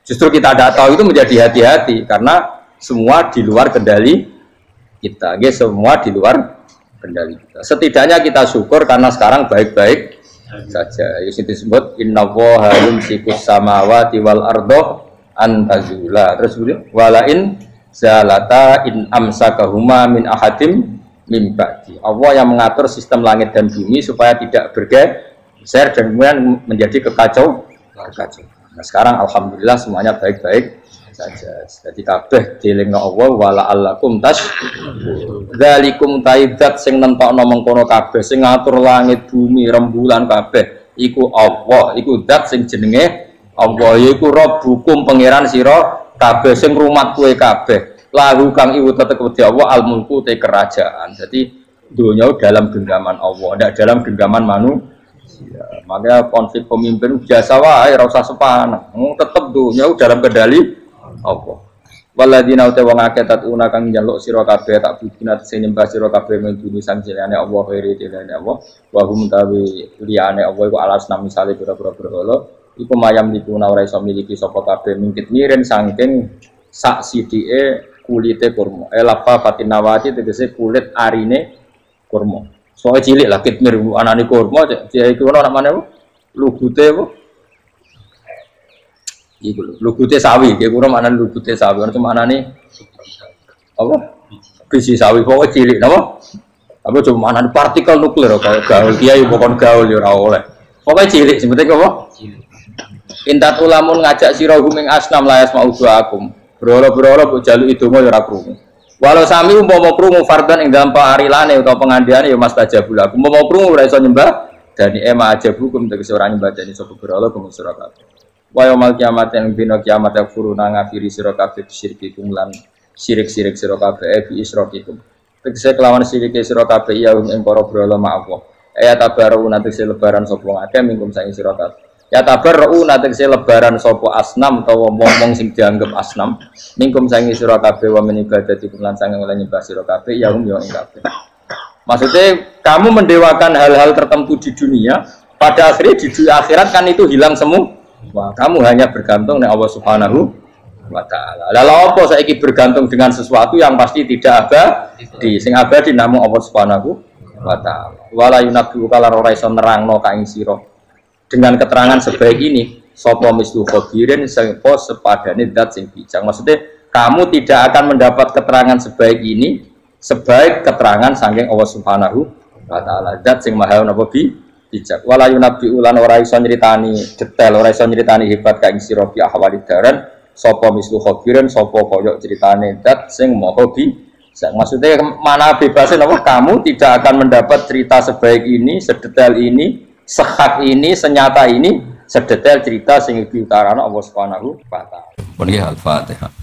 Speaker 1: Justru kita tidak tahu itu menjadi hati-hati karena semua di luar kendali kita, ya, semua di luar kendali kita. Setidaknya kita syukur karena sekarang baik-baik saja. Itu disebut innallaha yumsikus samawati wal ardo antazula. Terus kemudian walain zalata in amsakahuma min ahadim min ba'di. Allah yang mengatur sistem langit dan bumi supaya tidak bergeser dan kemudian menjadi kekacau kekacau. Nah, sekarang alhamdulillah semuanya baik-baik saja. Jadi kabeh dilingno Allah wala allakum tas dzalikum taidat sing nentokno mengkono kabeh sing ngatur langit bumi rembulan kabeh iku Allah, iku zat sing jenenge Allah, yaiku Rabbukum pangeran sira kabeh sing rumat kowe kabeh. Lahu kang iku tetep wedi Allah al mulku te kerajaan. Jadi dunia dalam genggaman Allah, tidak dalam genggaman manusia. Ya, makanya konflik pemimpin biasa wae ora usah sepaneng. Tetep dunia dalam kendali Allah. Waladina uta wong akeh tatuna kang njaluk sira kabeh tak bidina sing nyembah sira kabeh menduni sang jenenge Allah khairi dilane Allah wa hum tawi liyane Allah iku alas nami misale pira-pira berhala iku mayam dikuna ora iso miliki sapa kabeh mingkit miren saking sak sidike kulite kurma elapa fatinawati tegese kulit arine kurma soe cilik lah kitmir anane kurma dia iku ana namane lugute apa iku lugute sawi iki kurang maknane lugute sawi ana maknane apa biji sawi pokoke cilik napa apa cuma maknane partikel nuklir kaya gaul kiai pokon gaul ya ora oleh pokoke cilik sing penting apa cilik intat ulamun ngajak sira huming asnam layas mauduakum berhala-berhala mbok jaluki donga ya ora krungu walau sami umpama krungu fardan ing dalam parilane utawa pengandiane ya mastajabul aku umpama krungu ora iso nyembah dani ema ajabukum tegese ora nyembah dani sapa berhala kuwi sira kabeh wa yaumil kiamat yang dina kiamat yang furuna ngafiri sira kabeh syirikikum lan sirik-sirik sira kabeh bi isrokikum tegese kelawan sirike sira kabeh ya ing para berhala ma'allah ya tabaru nanti lebaran sapa ngake mingkum saing sira kabeh ya tabaru nanti lebaran sapa asnam utawa wong-wong sing dianggep asnam mingkum saing sira kabeh wa min ibadati lan sange oleh nyembah sira kabeh ya hum ya ing kabeh. Maksudnya kamu mendewakan hal-hal tertentu di dunia pada akhirnya di akhirat kan itu hilang semua. Wah, kamu hanya bergantung dengan Allah Subhanahu wa taala. Lalu apa saiki bergantung dengan sesuatu yang pasti tidak abadi, sing abadi namung Allah Subhanahu wa taala. Wala yunabbi'u kala ora iso nerangno ka ing sira. Dengan keterangan sebaik ini, sapa mislu khabirin sapa sepadane zat sing bijak. Maksudnya kamu tidak akan mendapat keterangan sebaik ini sebaik keterangan saking Allah Subhanahu wa taala. Zat sing maha napa bi bijak wala yunabbi ulan ora iso nyritani detail ora iso nyritani hebat ka ing sira bi ahwalid daran sapa mislu khabirin sapa kaya critane zat sing maha bijak. Maksudnya mana bebasnya napa kamu tidak akan mendapat cerita sebaik ini sedetail ini sehak ini senyata ini sedetail cerita sing diutarana Allah Subhanahu wa taala.
Speaker 2: Pun ya Al-Fatihah.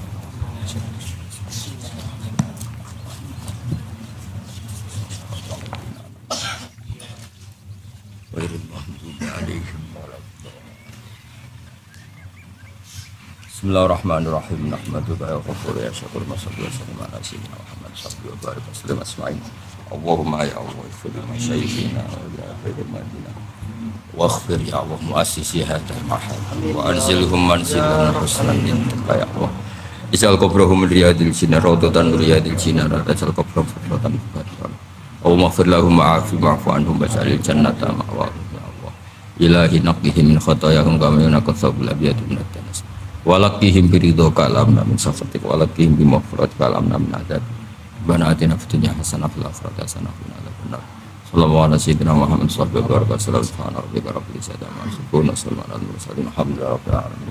Speaker 2: Bismillahirrahmanirrahim. Nahmaduka ya ghafur ya syakur masallu wa sallim ala sayyidina Muhammad sallallahu alaihi wasallam asma'in. Allahumma ya Allah ighfir li masyayikhina wa li ahli madinah. Waghfir ya Allah muassisi hadzal mahal wa anzilhum manzilan husnan indaka ya Allah. Isal qabrahum riyadil jinnah rawdatan riyadil jinnah tajal qabrahum rawdatan fadlan. Allahumma ighfir lahum wa'afi wa'fu anhum waj'alil jannata ma'wahum ya Allah. Ilahi naqihim min khatayahum kama yunqas sabul abiyatu min at-tanas. Walakihim biridho kalamna min safatik walakihim bimafrat kalamna min adab bana atina fitunya hasanah fil akhirati hasanah wa qina adzabannar. Sallallahu alaihi sayyidina Muhammad sallallahu alaihi wasallam subhana rabbika rabbil izzati amma yasifun wa salamun alal mursalin alhamdulillahi rabbil alamin.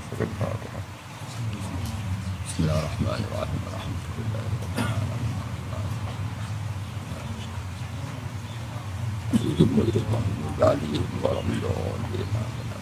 Speaker 2: Bismillahirrahmanirrahim. Alhamdulillahi rabbil alamin.